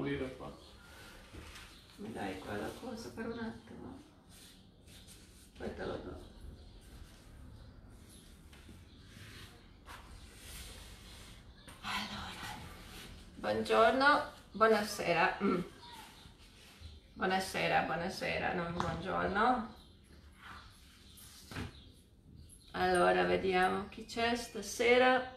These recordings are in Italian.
pulire qua. Mi dai quella cosa per un attimo? Poi te lo do. Allora, buongiorno, buonasera. Buonasera, buonasera, non buongiorno. Allora, vediamo chi c'è stasera.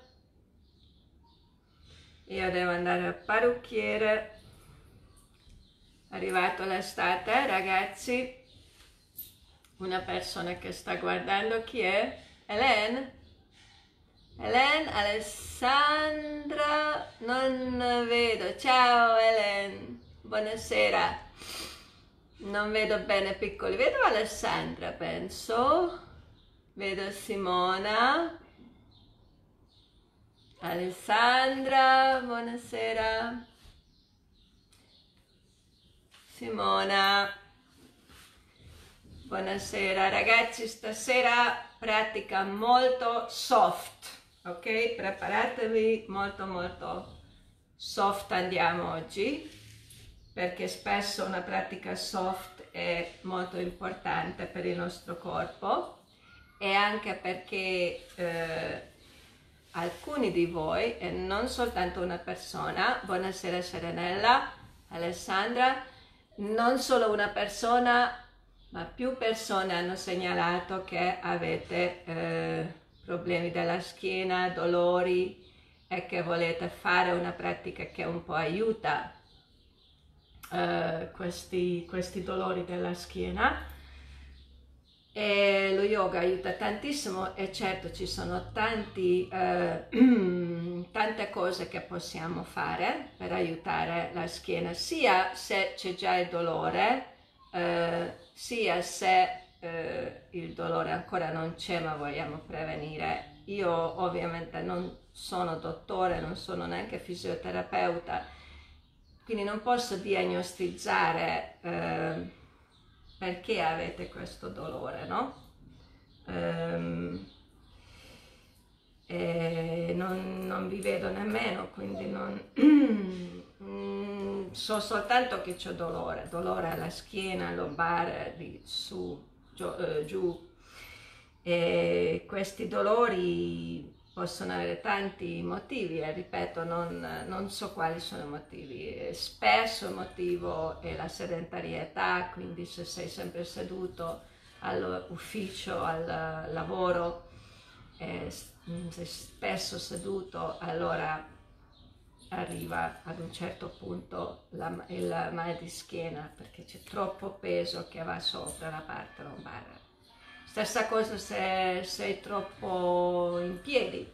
Io devo andare al parrucchiere. È arrivato l'estate, ragazzi. Una persona che sta guardando, chi è? Hélène? Hélène, Alessandra, non vedo. Ciao Hélène, buonasera. Non vedo bene piccoli, vedo Alessandra, penso. Vedo Simona. Alessandra, buonasera. Simona, buonasera. Ragazzi, stasera pratica molto soft, ok? Preparatevi, molto soft andiamo oggi, perché spesso una pratica soft è molto importante per il nostro corpo e anche perché alcuni di voi, e non soltanto una persona, buonasera Serenella, Alessandra, non solo una persona, ma più persone hanno segnalato che avete problemi della schiena, dolori e che volete fare una pratica che un po' aiuta questi dolori della schiena. E lo yoga aiuta tantissimo e certo ci sono tante cose che possiamo fare per aiutare la schiena, sia se c'è già il dolore, sia se il dolore ancora non c'è ma vogliamo prevenire. Io ovviamente non sono dottore, non sono neanche fisioterapeuta, quindi non posso diagnostizzare perché avete questo dolore, no? Non vi vedo nemmeno, quindi so soltanto che c'ho dolore alla schiena, lombare, di su, giù. E questi dolori possono avere tanti motivi e ripeto, non so quali sono i motivi. Spesso il motivo è la sedentarietà, quindi se sei sempre seduto all'ufficio, al lavoro, sei spesso seduto, allora arriva ad un certo punto il mal di schiena perché c'è troppo peso che va sopra la parte lombare. Stessa cosa se sei troppo in piedi.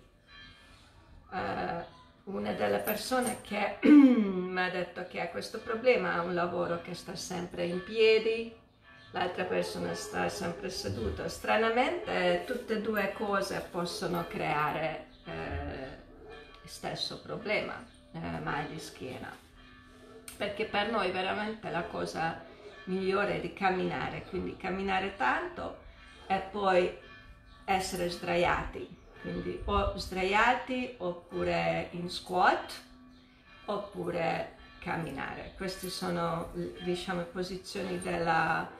Una delle persone che mi ha detto che ha questo problema ha un lavoro che sta sempre in piedi, l'altra persona sta sempre seduta. Stranamente tutte e due cose possono creare lo stesso problema, mal di schiena, perché per noi veramente la cosa migliore è di camminare, quindi camminare tanto e poi essere sdraiati, quindi o sdraiati oppure in squat oppure camminare. Queste sono, diciamo, posizioni per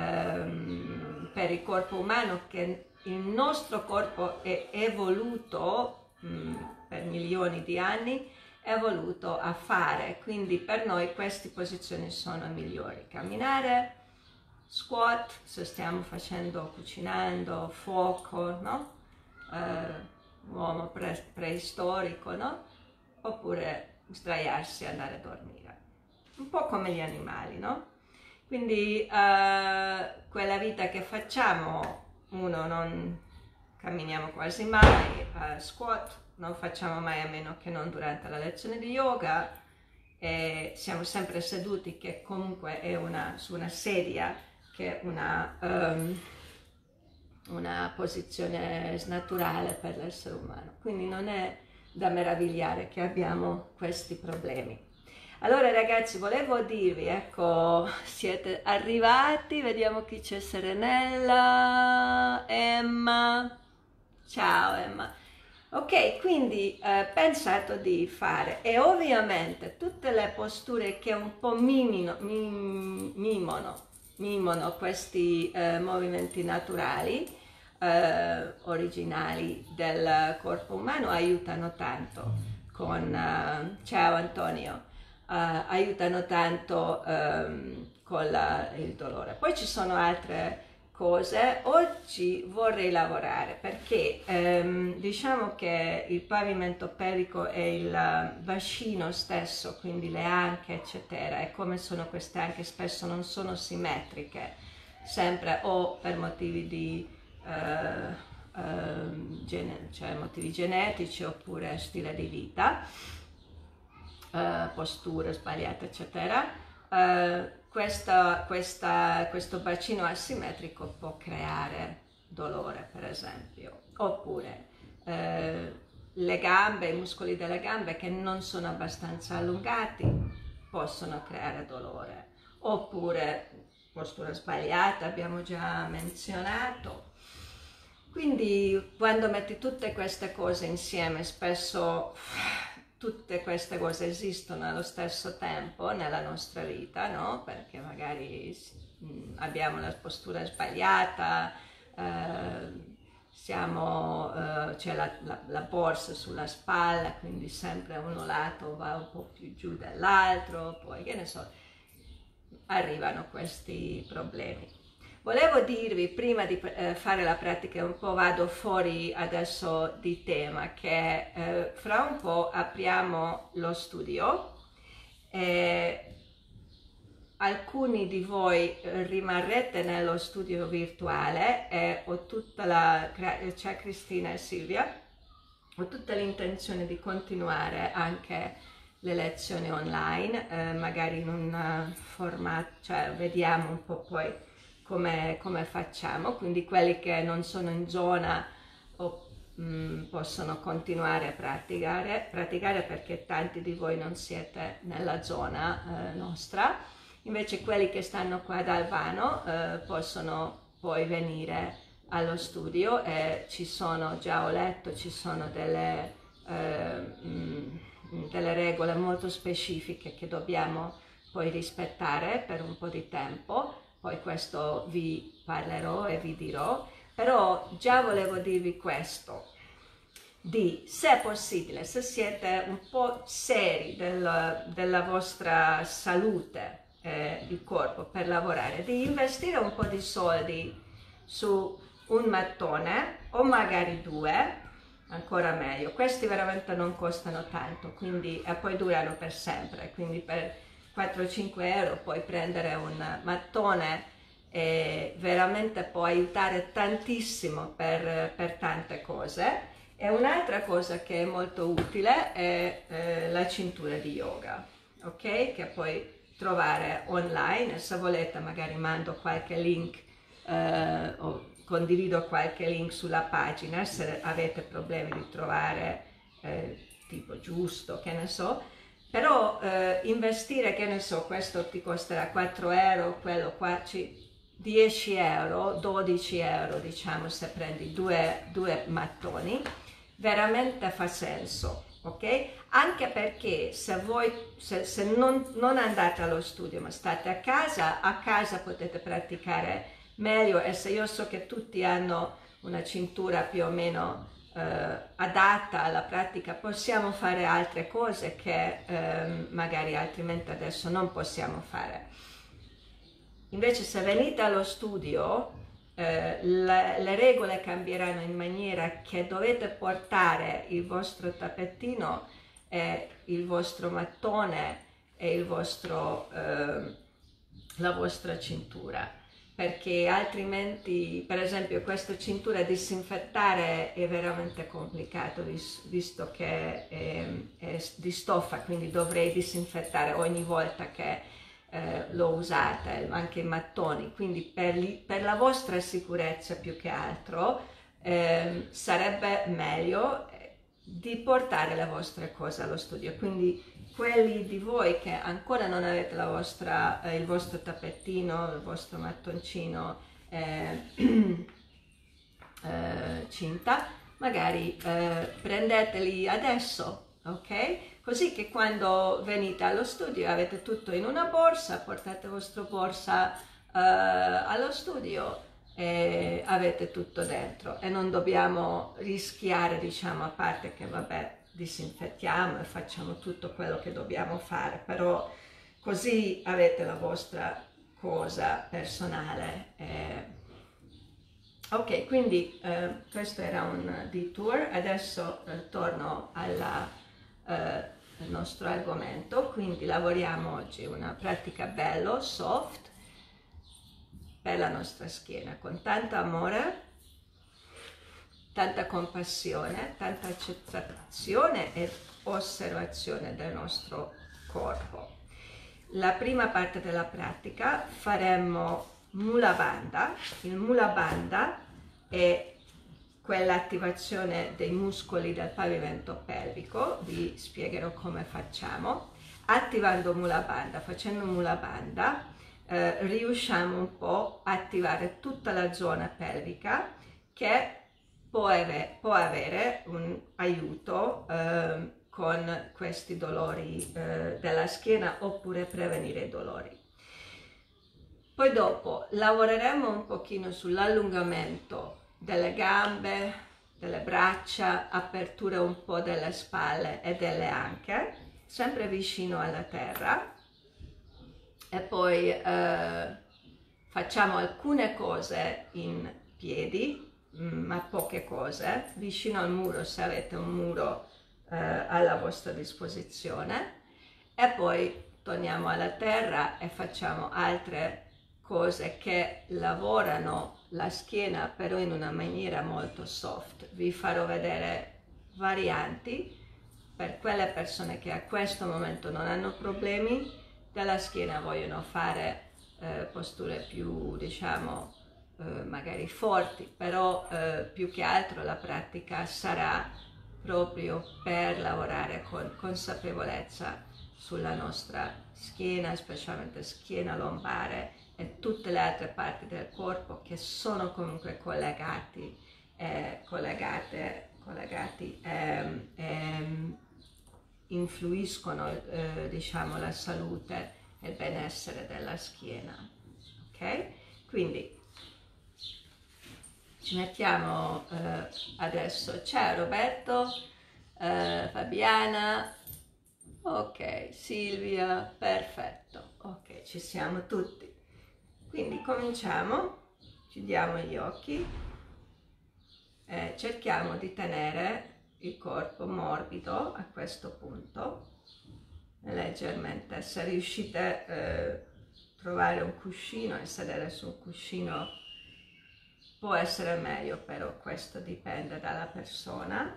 il corpo umano che il nostro corpo è evoluto per milioni di anni, è evoluto a fare, quindi per noi queste posizioni sono migliori. Camminare, squat, se stiamo cucinando, fuoco, no? Uomo preistorico, no? Oppure sdraiarsi e andare a dormire. Un po' come gli animali, no? Quindi quella vita che facciamo, non camminiamo quasi mai, squat, non facciamo mai a meno che non durante la lezione di yoga, e siamo sempre seduti, che comunque è su una sedia, che è una posizione snaturale per l'essere umano, quindi non è da meravigliare che abbiamo questi problemi. Allora ragazzi, volevo dirvi, ecco, siete arrivati, vediamo chi c'è. Serenella, Emma, ciao Emma. Ok, quindi pensato di fare, e ovviamente tutte le posture che un po' mimano questi movimenti naturali, originali del corpo umano, aiutano tanto ciao Antonio, aiutano tanto con il dolore. Poi ci sono altre cose. Oggi vorrei lavorare perché diciamo che il pavimento pelvico e il bacino stesso, quindi le anche eccetera, e come sono queste anche spesso non sono simmetriche, sempre o per motivi di cioè motivi genetici oppure stile di vita, posture sbagliate eccetera. Questo bacino asimmetrico può creare dolore, per esempio, oppure le gambe, i muscoli delle gambe che non sono abbastanza allungati possono creare dolore, oppure postura sbagliata, abbiamo già menzionato. Quindi quando metti tutte queste cose insieme, spesso tutte queste cose esistono allo stesso tempo nella nostra vita, no? Perché magari abbiamo la postura sbagliata, c'è la borsa sulla spalla, quindi sempre uno lato va un po' più giù dell'altro, poi che ne so, arrivano questi problemi. Volevo dirvi, prima di fare la pratica, un po' vado fuori adesso di tema, che fra un po' apriamo lo studio. Alcuni di voi rimarrete nello studio virtuale e c'è Cristina e Silvia, ho tutta l'intenzione di continuare anche le lezioni online, magari in un formato, cioè vediamo un po' poi come facciamo, quindi quelli che non sono in zona possono continuare a praticare perché tanti di voi non siete nella zona nostra, invece quelli che stanno qua ad Albano possono poi venire allo studio e ci sono, già ho letto, ci sono delle regole molto specifiche che dobbiamo poi rispettare per un po' di tempo. Poi questo vi parlerò e vi dirò, però già volevo dirvi questo, se è possibile, se siete un po' seri della vostra salute di corpo per lavorare, di investire un po' di soldi su un mattone o magari due, ancora meglio. Questi veramente non costano tanto, quindi, e poi durano per sempre, quindi per 4-5 euro puoi prendere un mattone e veramente può aiutare tantissimo per tante cose. E un'altra cosa che è molto utile è la cintura di yoga, ok? Che puoi trovare online, se volete magari mando qualche link o condivido qualche link sulla pagina se avete problemi di trovare tipo giusto, che ne so. Però investire, che ne so, questo ti costerà 4 euro, quello qua 10 euro, 12 euro diciamo se prendi due mattoni, veramente fa senso, ok? Anche perché se voi se non andate allo studio ma state a casa potete praticare meglio, e se io so che tutti hanno una cintura più o meno adatta alla pratica, possiamo fare altre cose che magari altrimenti adesso non possiamo fare. Invece se venite allo studio le regole cambieranno in maniera che dovete portare il vostro tappettino, il vostro mattone e la vostra cintura, perché altrimenti, per esempio, questa cintura disinfettare è veramente complicato, visto che è di stoffa, quindi dovrei disinfettare ogni volta che lo usate, anche i mattoni, quindi per la vostra sicurezza più che altro sarebbe meglio di portare le vostre cose allo studio. Quindi quelli di voi che ancora non avete il vostro tappettino, il vostro mattoncino cinta, magari prendeteli adesso, ok? Così che quando venite allo studio avete tutto in una borsa, portate la vostra borsa allo studio e avete tutto dentro e non dobbiamo rischiare, diciamo, a parte che vabbè disinfettiamo e facciamo tutto quello che dobbiamo fare, però così avete la vostra cosa personale. Ok, quindi questo era un detour, adesso torno al nostro argomento, quindi lavoriamo oggi una pratica bello, soft, per la nostra schiena, con tanto amore, tanta compassione, tanta accettazione e osservazione del nostro corpo. La prima parte della pratica faremo Mula Bandha. Il Mula Bandha è quell'attivazione dei muscoli del pavimento pelvico, vi spiegherò come facciamo. Attivando Mula Bandha, facendo Mula Bandha, riusciamo un po' a attivare tutta la zona pelvica che può avere un aiuto con questi dolori della schiena oppure prevenire i dolori. Poi dopo lavoreremo un pochino sull'allungamento delle gambe, delle braccia, apertura un po' delle spalle e delle anche, sempre vicino alla terra. E poi facciamo alcune cose in piedi, ma poche cose, vicino al muro se avete un muro alla vostra disposizione, e poi torniamo alla terra e facciamo altre cose che lavorano la schiena però in una maniera molto soft. Vi farò vedere varianti per quelle persone che a questo momento non hanno problemi della schiena, vogliono fare posture più, diciamo, magari forti, però più che altro la pratica sarà proprio per lavorare con consapevolezza sulla nostra schiena, specialmente schiena lombare e tutte le altre parti del corpo che sono comunque collegati influiscono diciamo la salute e il benessere della schiena, ok? Quindi ci mettiamo adesso, ciao Roberto, Fabiana, ok, Silvia, perfetto, ok, ci siamo tutti. Quindi cominciamo, chiudiamo gli occhi e cerchiamo di tenere il corpo morbido a questo punto, leggermente. Se riuscite a trovare un cuscino e sedere su un cuscino può essere meglio, però questo dipende dalla persona.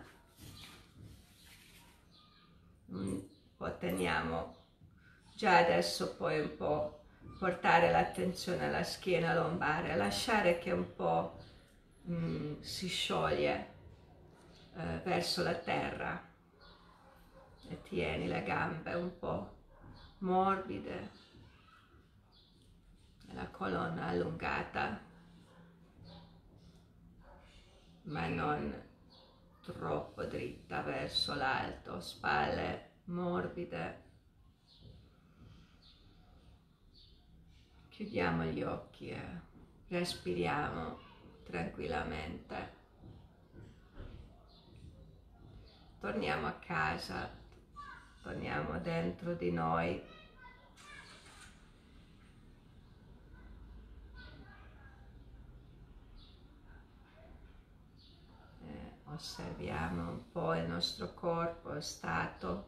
Teniamo già adesso, poi un po' portare l'attenzione alla schiena lombare, lasciare che un po' si scioglie verso la terra e tieni le gambe un po' morbide, la colonna allungata ma non troppo dritta verso l'alto, spalle morbide. Chiudiamo gli occhi e respiriamo tranquillamente. Torniamo a casa, torniamo dentro di noi. Osserviamo un po' il nostro corpo, lo stato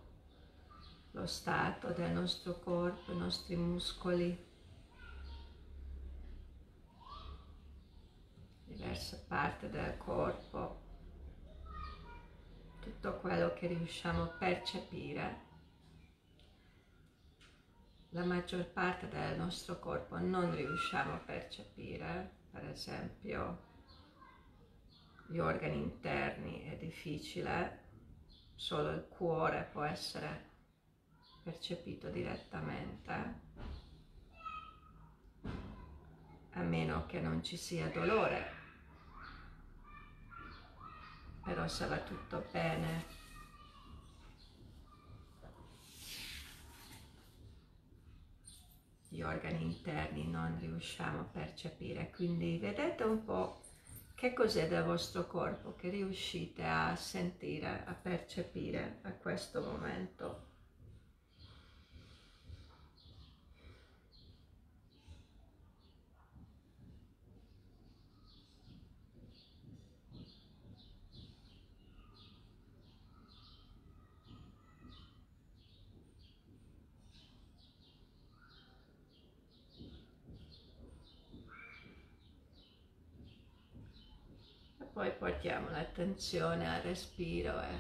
del nostro corpo, i nostri muscoli, diverse parti del corpo, tutto quello che riusciamo a percepire. La maggior parte del nostro corpo non riusciamo a percepire, per esempio gli organi interni è difficile, solo il cuore può essere percepito direttamente, a meno che non ci sia dolore. però se va tutto bene, gli organi interni non riusciamo a percepire. Quindi vedete un po' che cos'è del vostro corpo che riuscite a sentire, a percepire a questo momento. Poi portiamo l'attenzione al respiro e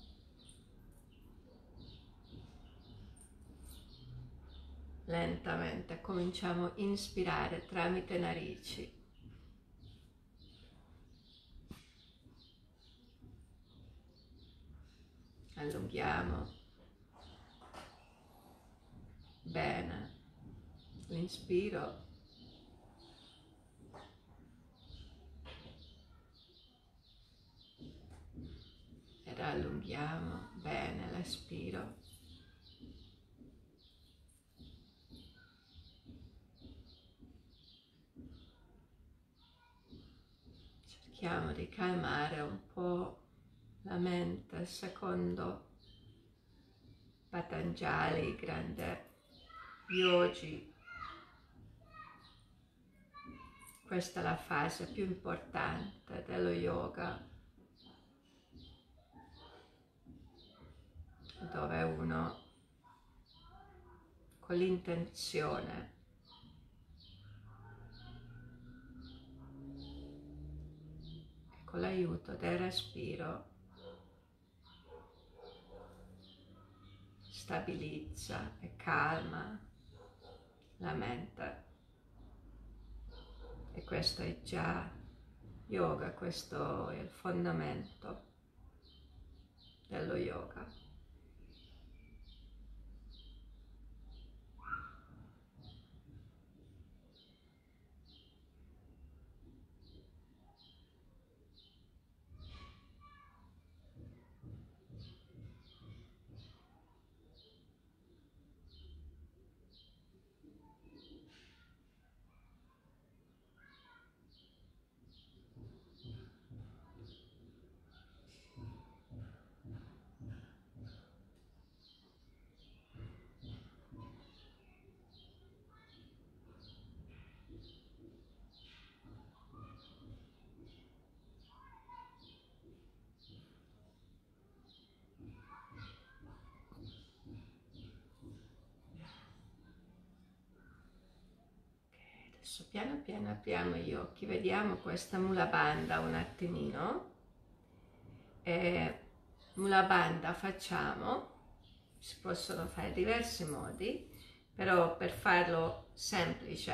lentamente cominciamo a inspirare tramite narici. Allunghiamo bene l'inspiro e rallunghiamo bene l'espiro. Cerchiamo di calmare un po' la mente secondo Patanjali, grande yogi. Questa è la fase più importante dello yoga, dove uno con l'intenzione e con l'aiuto del respiro stabilizza e calma la mente. E questo è già yoga, questo è il fondamento dello yoga. Adesso piano piano apriamo gli occhi, vediamo questa Mula Bandha un attimino. Mula Bandha facciamo, si possono fare diversi modi, però per farlo semplice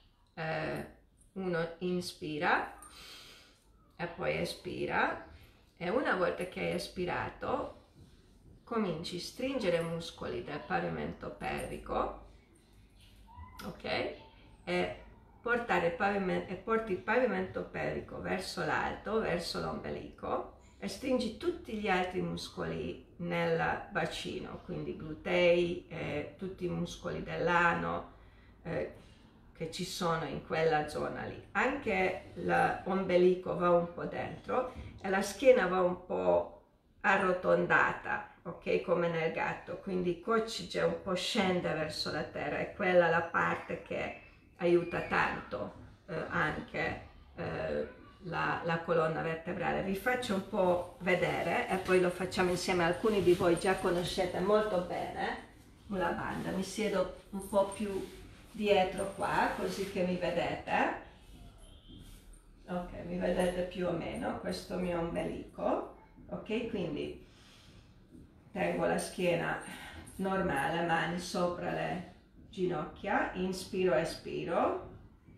uno inspira e poi espira, e una volta che hai espirato cominci a stringere i muscoli del pavimento pelvico, ok? E porti il pavimento pelvico verso l'alto, verso l'ombelico, e stringi tutti gli altri muscoli nel bacino, quindi glutei, tutti i muscoli dell'ano che ci sono in quella zona lì. Anche l'ombelico va un po' dentro e la schiena va un po' arrotondata, ok, come nel gatto, quindi il coccige un po' scende verso la terra, e quella è la parte che aiuta tanto anche la colonna vertebrale. Vi faccio un po' vedere e poi lo facciamo insieme. Alcuni di voi già conoscete molto bene Mula Bandha. Mi siedo un po' più dietro qua, così che mi vedete. Ok, mi vedete più o meno questo mio ombelico. Ok, quindi tengo la schiena normale, mani sopra le ginocchia, inspiro, espiro.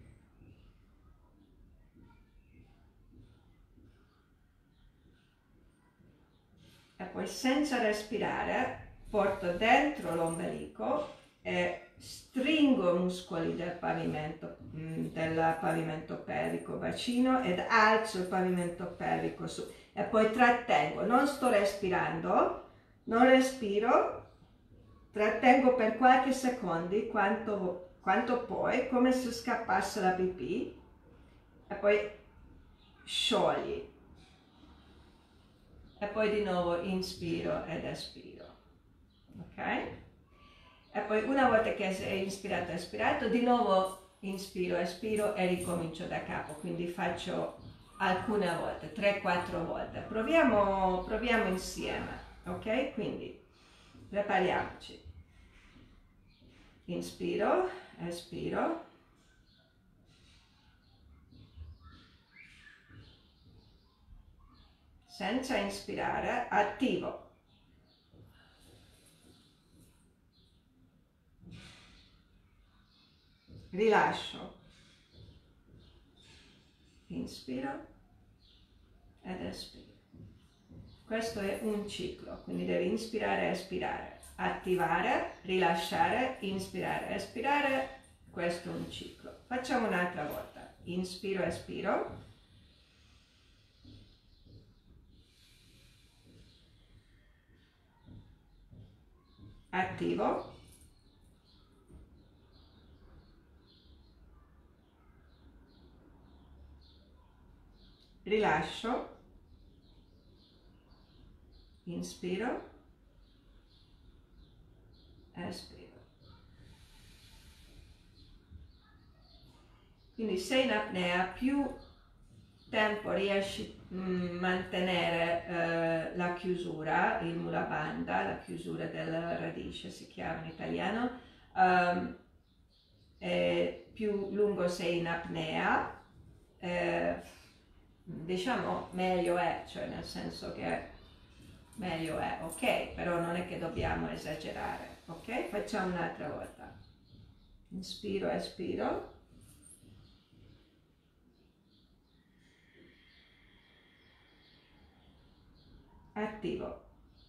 E poi senza respirare porto dentro l'ombelico e stringo i muscoli del pavimento pelvico bacino ed alzo il pavimento pelvico su. e poi trattengo, non sto respirando, non respiro, trattengo per qualche secondo, quanto puoi, come se scappasse la pipì, e poi sciogli. E poi di nuovo inspiro ed espiro, ok? E poi una volta che sei inspirato e espirato, di nuovo inspiro, espiro e ricomincio da capo, quindi faccio alcune volte, 3-4 volte. Proviamo insieme, ok? Quindi prepariamoci. Inspiro, espiro. Senza inspirare, attivo. Rilascio. Inspiro ed espiro. Questo è un ciclo, quindi devi inspirare e espirare, attivare, rilasciare, inspirare, espirare. Questo è un ciclo. Facciamo un'altra volta. Inspiro, espiro. Attivo. Rilascio. Inspiro. Espiro. Quindi se in apnea più tempo riesci a mantenere la chiusura, il mula bandha, la chiusura della radice si chiama in italiano, più lungo sei in apnea, diciamo meglio è, cioè nel senso che meglio è, ok? Però non è che dobbiamo esagerare, ok? Facciamo un'altra volta. Inspiro, espiro. Attivo.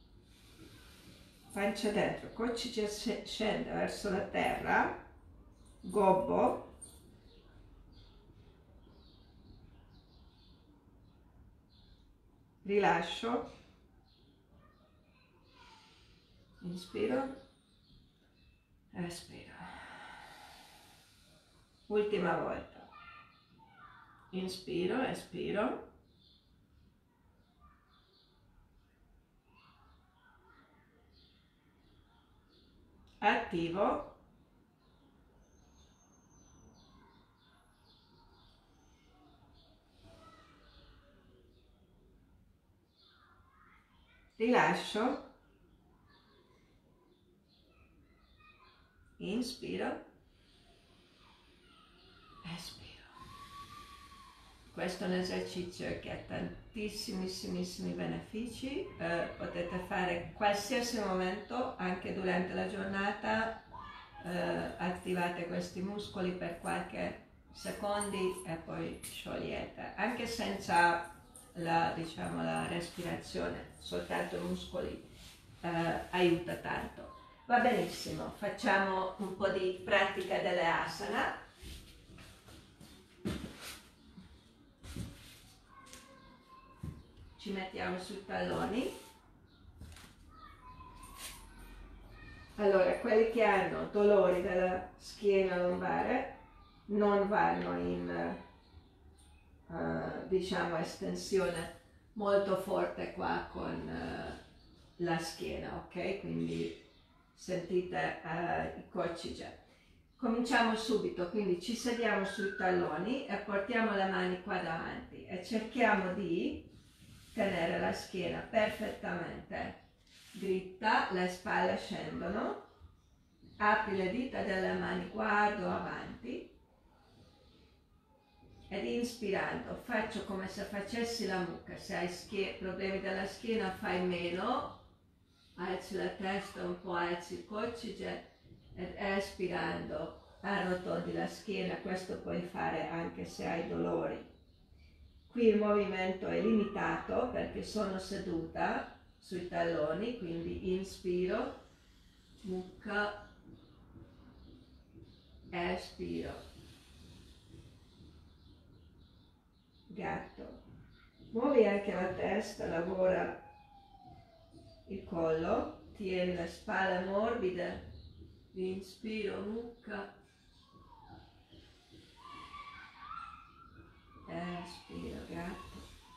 Pancia dentro, coccige scende verso la terra, gobbo. Rilascio. Inspiro. Espiro. Ultima volta. Inspiro, espiro. Attivo. Rilascio. Inspiro. Espiro. Questo è un esercizio che ha tantissimissimi benefici, potete fare qualsiasi momento, anche durante la giornata, attivate questi muscoli per qualche secondo e poi sciogliete, anche senza diciamo, la respirazione, soltanto i muscoli aiuta tanto. Va benissimo, facciamo un po' di pratica delle asana. Ci mettiamo sui talloni. Allora, quelli che hanno dolori della schiena lombare non vanno in diciamo estensione molto forte qua con la schiena, ok? Quindi sentite i coccige. Cominciamo subito, quindi ci sediamo sui talloni e portiamo le mani qua davanti e cerchiamo di tenere la schiena perfettamente dritta, le spalle scendono, apri le dita delle mani, guardo avanti ed inspirando faccio come se facessi la mucca. Se hai problemi della schiena fai meno, alzi la testa un po', alzi il coccige ed espirando arrotondi la schiena. Questo puoi fare anche se hai dolori. Qui il movimento è limitato perché sono seduta sui talloni, quindi inspiro, mucca, espiro, gatto, Muovi anche la testa, lavora il collo, tieni la spalla morbida, inspiro, mucca, espiro, gatto,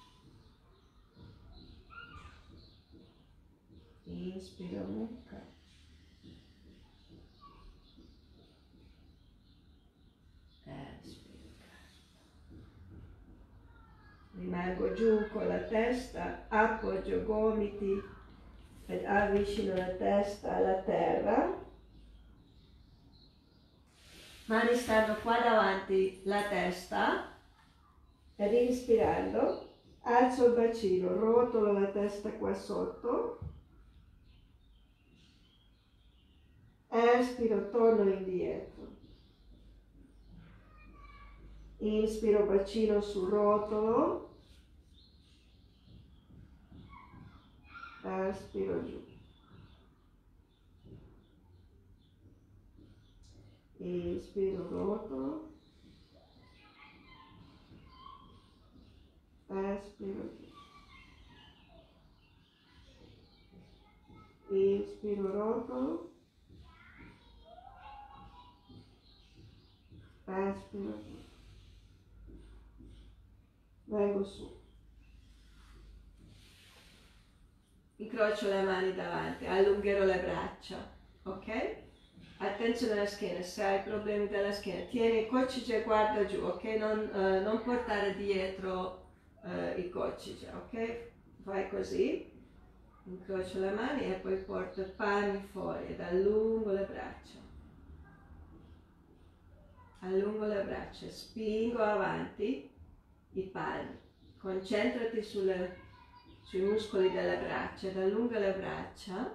inspiro, mucca, espiro, gatto. Rimango giù con la testa, appoggio gomiti ed avvicino la testa alla terra. Mani stanno qua davanti la testa ed inspirando alzo il bacino, rotolo la testa qua sotto, espiro, torno indietro, inspiro, bacino sul rotolo, espiro giù. Inspiro, rotolo, espiro giù. Inspiro, rotolo, espiro giù. Vengo su. Incrocio le mani davanti, allungherò le braccia, ok? Attenzione alla schiena, se hai problemi della schiena, tieni il coccige e guarda giù, ok? Non portare dietro il coccige, ok? Vai così, incrocio le mani e poi porto i palmi fuori ed allungo le braccia. Allungo le braccia, spingo avanti i palmi. Concentrati sui muscoli delle braccia ed allunga le braccia.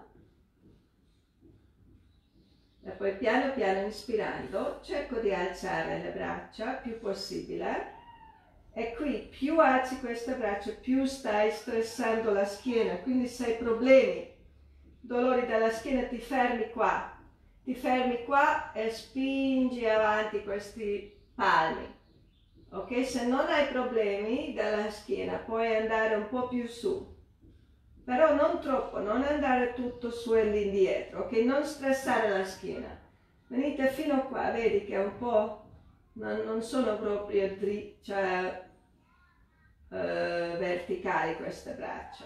E poi piano piano inspirando cerco di alzare le braccia più possibile e qui più alzi queste braccia più stai stressando la schiena, quindi se hai problemi, dolori della schiena ti fermi qua e spingi avanti questi palmi, ok? Se non hai problemi della schiena puoi andare un po' più su, però non troppo, non andare tutto su e all'indietro, ok? Non stressare la schiena. Venite fino qua, vedi che è un po', non sono proprio verticali queste braccia.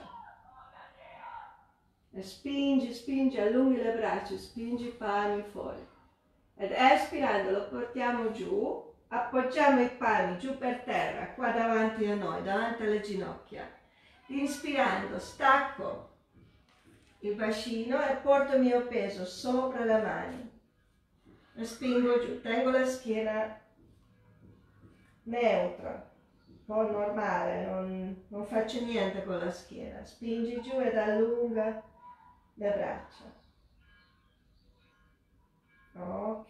E spingi, spingi, allunghi le braccia, spingi i palmi fuori. Ed espirando lo portiamo giù, appoggiamo i palmi giù per terra, qua davanti a noi, davanti alle ginocchia. Inspirando stacco il bacino e porto il mio peso sopra le mani e spingo giù, tengo la schiena neutra, un po' normale, non faccio niente con la schiena, spingi giù ed allunga le braccia, ok,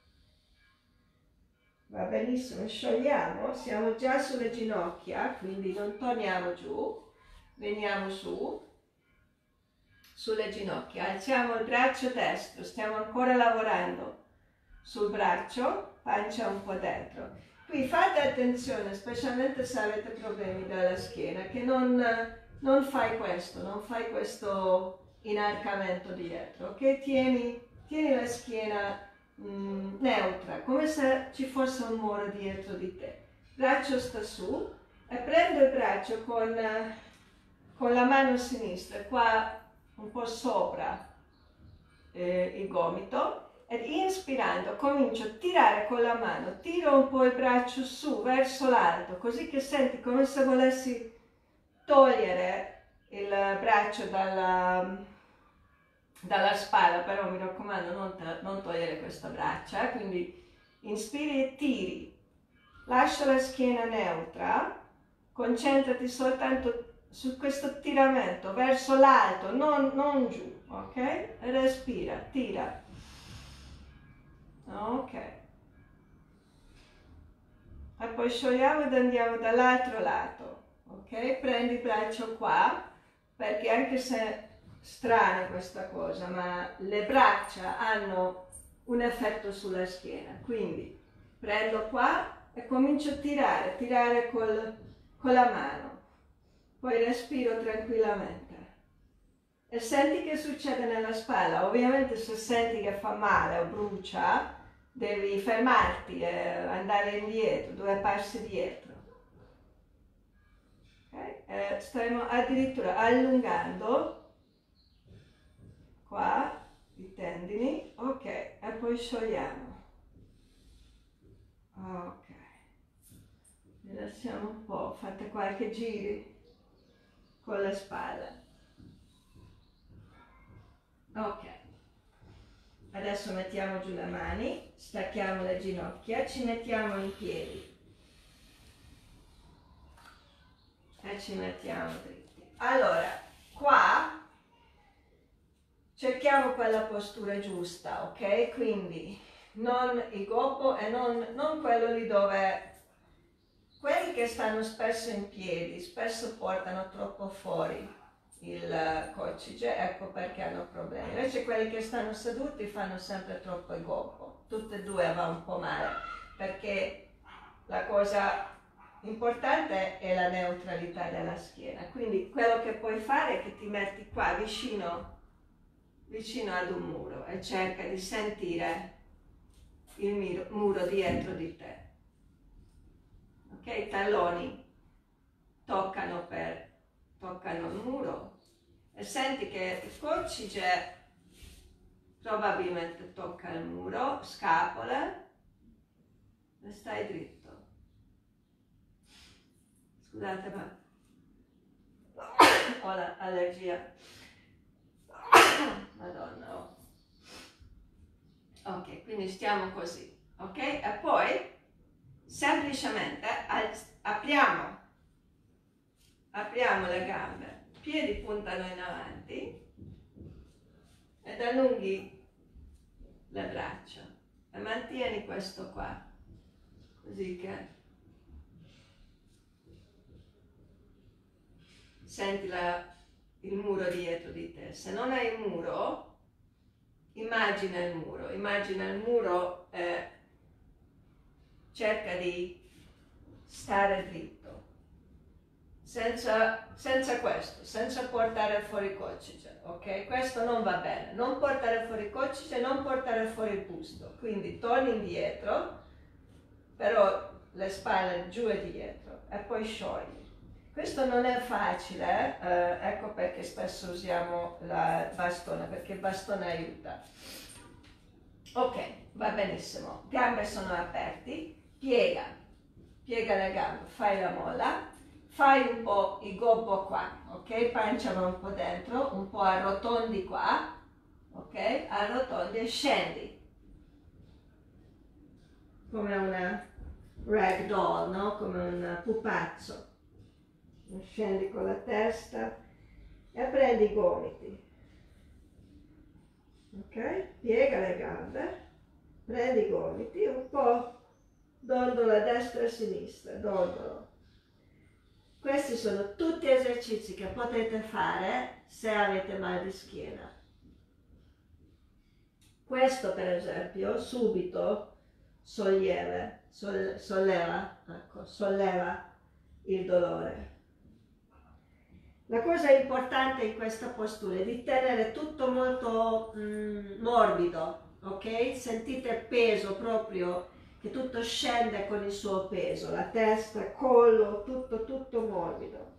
va benissimo, sciogliamo, siamo già sulle ginocchia, quindi non torniamo giù. Veniamo su, sulle ginocchia, alziamo il braccio destro, stiamo ancora lavorando sul braccio, pancia un po' dentro. Qui fate attenzione, specialmente se avete problemi della schiena, che non fai questo inarcamento dietro, ok? Tieni la schiena neutra, come se ci fosse un muro dietro di te. Braccio sta su e prendo il braccio con la mano sinistra, qua un po' sopra il gomito, ed inspirando comincio a tirare con la mano, tiro un po' il braccio su verso l'alto, così che senti come se volessi togliere il braccio dalla spalla, però mi raccomando non togliere questa braccia, quindi inspiri e tiri, lascia la schiena neutra, concentrati soltanto su questo tiramento verso l'alto, non giù, ok? Respira, tira, ok, e poi sciogliamo ed andiamo dall'altro lato, ok? Prendi il braccio qua, perché anche se è strana questa cosa, ma le braccia hanno un effetto sulla schiena, quindi prendo qua e comincio a tirare con la mano. poi respiro tranquillamente e senti che succede nella spalla. Ovviamente se senti che fa male o brucia, devi fermarti e andare indietro, 2 passi dietro. Okay? Stiamo addirittura allungando qua i tendini, ok, e poi sciogliamo. Ok, rilassiamo un po', fate qualche giri con le spalle. Ok, adesso mettiamo giù le mani, stacchiamo le ginocchia, ci mettiamo in piedi e ci mettiamo dritti. Allora, qua cerchiamo quella postura giusta, ok? Quindi non il gobbo e non quello lì dove quelli che stanno spesso in piedi spesso portano troppo fuori il coccige, ecco perché hanno problemi. Invece quelli che stanno seduti fanno sempre troppo il gobbo. Tutte e due va un po' male, perché la cosa importante è la neutralità della schiena. Quindi quello che puoi fare è che ti metti qua vicino ad un muro e cerca di sentire il muro dietro di te. Ok? I talloni toccano il muro e senti che il coccige probabilmente tocca il muro, scapole e stai dritto. Scusate, ma ho l'allergia. Madonna, oh. Ok, quindi stiamo così, ok? E poi semplicemente apriamo le gambe, piedi puntano in avanti ed allunghi le braccia e mantieni questo qua, così che senti il muro dietro di te. Se non hai il muro, immagina il muro e cerca di stare dritto, senza questo, senza portare fuori il coccige, ok? Questo non va bene, non portare fuori il coccige, non portare fuori il busto, quindi torni indietro, però le spalle giù e dietro e poi sciogli. Questo non è facile, ecco perché spesso usiamo il bastone, perché il bastone aiuta. Ok, va benissimo, gambe sono aperti, piega le gambe, fai la molla, fai un po' il gobbo qua, ok? Pancia va un po' dentro, un po' arrotondi qua, ok? Arrotondi e scendi. Come una ragdoll, no? Come un pupazzo. Scendi con la testa e prendi i gomiti. Ok? Piega le gambe, prendi i gomiti, un po' dondola a destra e a sinistra, dondolo. Questi sono tutti esercizi che potete fare se avete mal di schiena. Questo per esempio subito solleva il dolore. La cosa importante in questa postura è di tenere tutto molto morbido, ok? Sentite il peso proprio, che tutto scende con il suo peso, la testa, il collo, tutto morbido.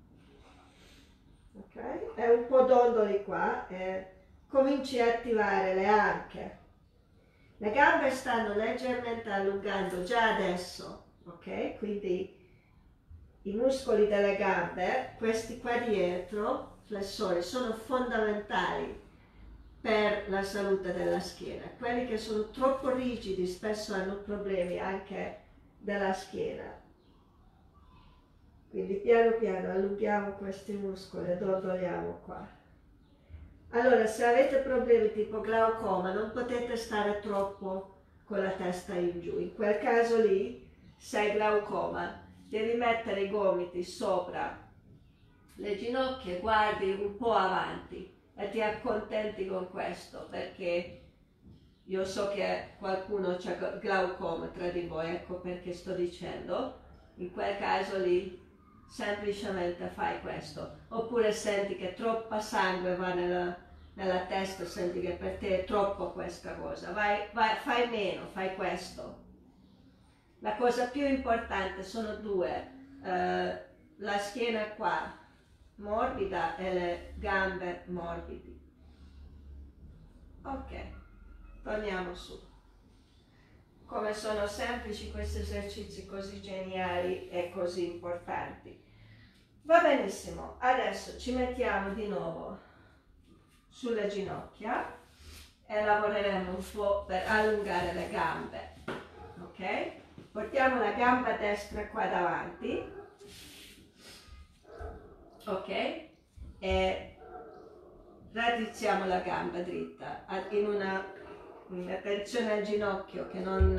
Ok? E un po' dondoli qua e cominci a attivare le anche. Le gambe stanno leggermente allungando già adesso, ok? Quindi i muscoli delle gambe, questi qua dietro, flessori, sono fondamentali per la salute della schiena. Quelli che sono troppo rigidi spesso hanno problemi anche della schiena. Quindi piano piano allunghiamo questi muscoli e dondoliamo qua. Allora, se avete problemi tipo glaucoma, non potete stare troppo con la testa in giù. In quel caso lì, se hai glaucoma, devi mettere i gomiti sopra le ginocchia e guardi un po' avanti e ti accontenti con questo, perché io so che qualcuno ha glaucoma tra di voi, ecco perché sto dicendo, in quel caso lì semplicemente fai questo. Oppure senti che troppa sangue va nella testa, senti che per te è troppo questa cosa, fai meno, fai questo. La cosa più importante sono due, la schiena qua morbida e le gambe morbidi. Ok, torniamo su. Come sono semplici questi esercizi così geniali e così importanti. Va benissimo, adesso ci mettiamo di nuovo sulle ginocchia e lavoreremo un po' per allungare le gambe. Ok? Portiamo la gamba destra qua davanti. Ok? E raddrizziamo la gamba dritta in una tensione al ginocchio che non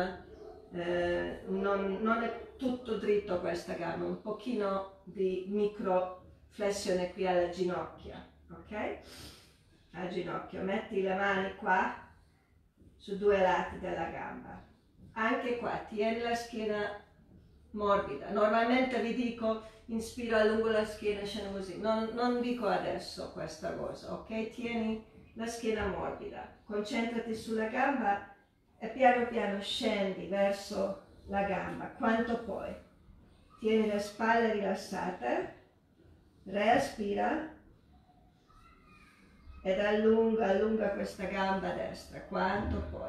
è tutto dritto questa gamba, un pochino di micro flessione qui alla ginocchia, ok? Al ginocchio, metti le mani qua su due lati della gamba, anche qua tieni la schiena morbida. Normalmente vi dico inspiro, allungo la schiena, scendo così, non dico adesso questa cosa, ok? Tieni la schiena morbida, concentrati sulla gamba e piano piano scendi verso la gamba quanto puoi. Tieni le spalle rilassate, respira ed allunga questa gamba destra quanto puoi.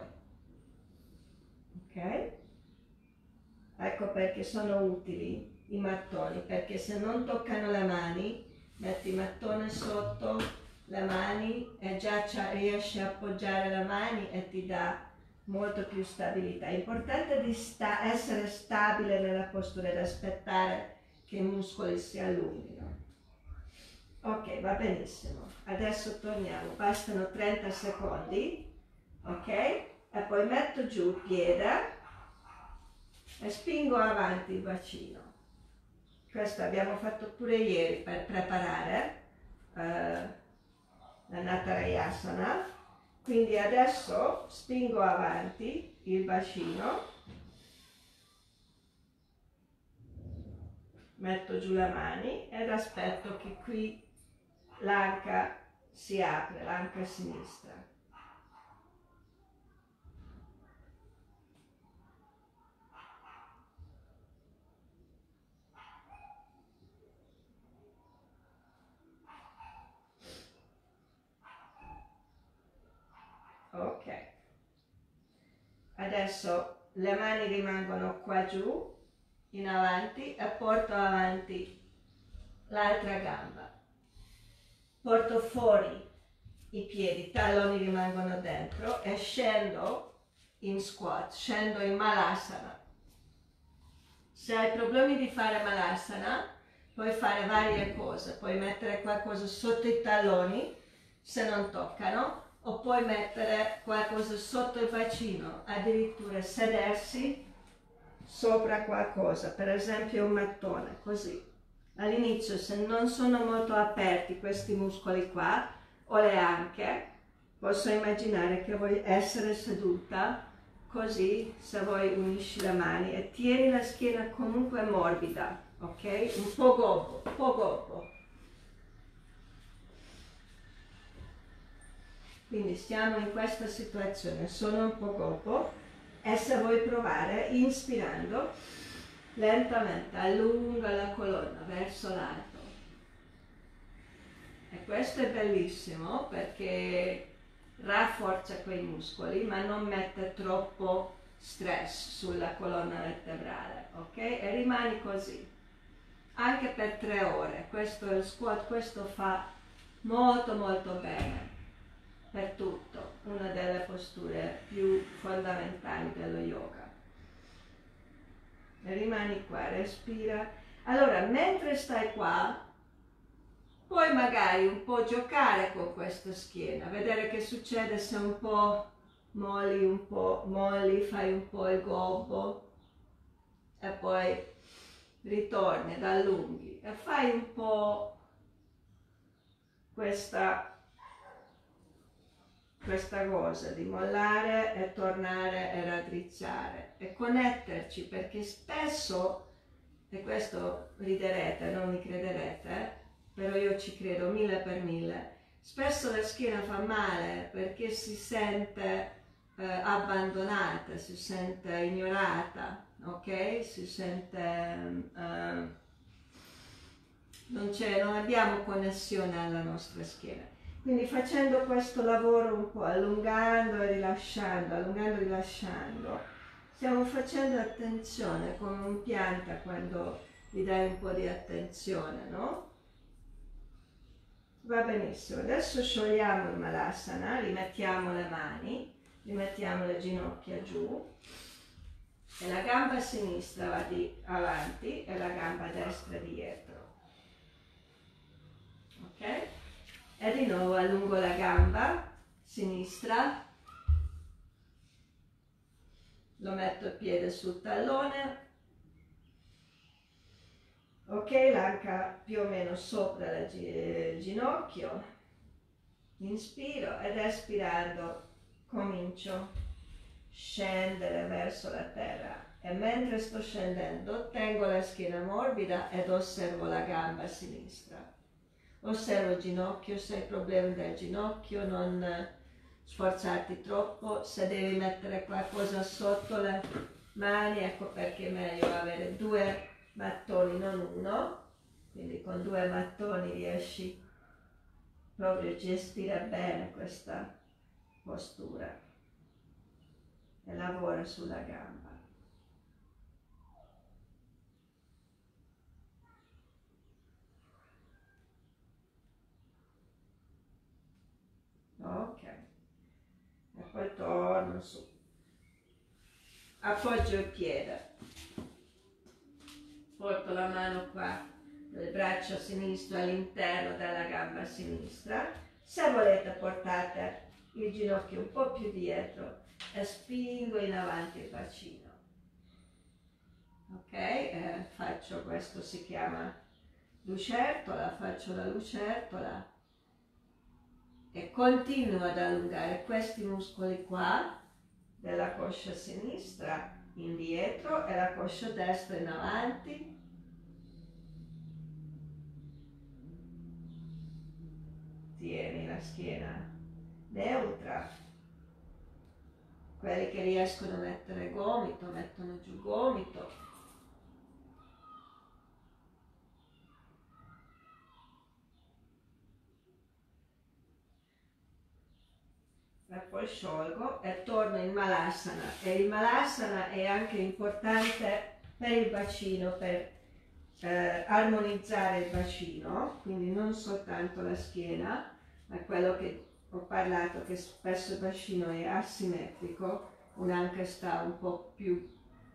Ok? Ecco perché sono utili i mattoni, perché se non toccano le mani, metti il mattone sotto le mani e già riesci a appoggiare le mani e ti dà molto più stabilità. È importante di essere stabile nella postura ed aspettare che i muscoli si allunghino. Ok, va benissimo. Adesso torniamo, bastano 30 secondi, ok? E poi metto giù il piede e spingo avanti il bacino. Questo abbiamo fatto pure ieri per preparare la Natarayasana. Quindi adesso spingo avanti il bacino, metto giù le mani ed aspetto che qui l'anca si apre, l'anca sinistra. Ok, adesso le mani rimangono qua giù, in avanti, e porto avanti l'altra gamba. Porto fuori i piedi, i talloni rimangono dentro e scendo in squat, scendo in Malasana. Se hai problemi di fare Malasana, puoi fare varie cose, puoi mettere qualcosa sotto i talloni se non toccano, o puoi mettere qualcosa sotto il bacino, addirittura sedersi sopra qualcosa, per esempio un mattone, così. All'inizio, se non sono molto aperti questi muscoli qua, o le anche, posso immaginare che vuoi essere seduta così, se vuoi unisci le mani e tieni la schiena comunque morbida, ok? Un po' gobbo. Quindi stiamo in questa situazione, sono un po' gobbo, e se vuoi provare, inspirando, lentamente allunga la colonna verso l'alto. E questo è bellissimo perché rafforza quei muscoli ma non mette troppo stress sulla colonna vertebrale, ok? E rimani così anche per 3 ore. Questo è il squat, questo fa molto bene per tutto, una delle posture più fondamentali dello yoga. E rimani qua, respira. Allora, mentre stai qua, puoi magari un po' giocare con questa schiena, vedere che succede se un po' molli, fai un po' il gobbo e poi ritorni ed allunghi e fai un po' questa cosa di mollare e tornare e raddrizzare e connetterci, perché spesso e questo riderete, non mi crederete, però io ci credo 1000 per 1000, spesso la schiena fa male perché si sente abbandonata, si sente ignorata, ok? Si sente non abbiamo connessione alla nostra schiena. Quindi facendo questo lavoro un po' allungando e rilasciando, stiamo facendo attenzione come un pianta quando gli dai un po' di attenzione, no? Va benissimo, adesso sciogliamo il Malasana, rimettiamo le mani, rimettiamo le ginocchia giù e la gamba sinistra va avanti e la gamba destra dietro. Ok? E di nuovo allungo la gamba sinistra, lo metto il piede sul tallone, ok, l'anca più o meno sopra il ginocchio, inspiro ed espirando comincio a scendere verso la terra e mentre sto scendendo tengo la schiena morbida ed osservo la gamba sinistra. Osservo il ginocchio, se hai problemi del ginocchio non sforzarti troppo, se devi mettere qualcosa sotto le mani, ecco perché è meglio avere 2 mattoni, non uno, quindi con 2 mattoni riesci proprio a gestire bene questa postura e lavora sulla gamba. Ok, e poi torno su, appoggio il piede, porto la mano qua, il braccio sinistro all'interno della gamba sinistra, se volete portate il ginocchio un po' più dietro e spingo in avanti il bacino, ok? Faccio questo, si chiama lucertola, faccio la lucertola e continuo ad allungare questi muscoli qua della coscia sinistra indietro e la coscia destra in avanti. Tieni la schiena neutra. Quelli che riescono a mettere gomito mettono giù gomito. E poi sciolgo e torno in Malasana, e il Malasana è anche importante per il bacino, per armonizzare il bacino, quindi non soltanto la schiena, ma quello che ho parlato, che spesso il bacino è asimmetrico, un'anca sta un po' più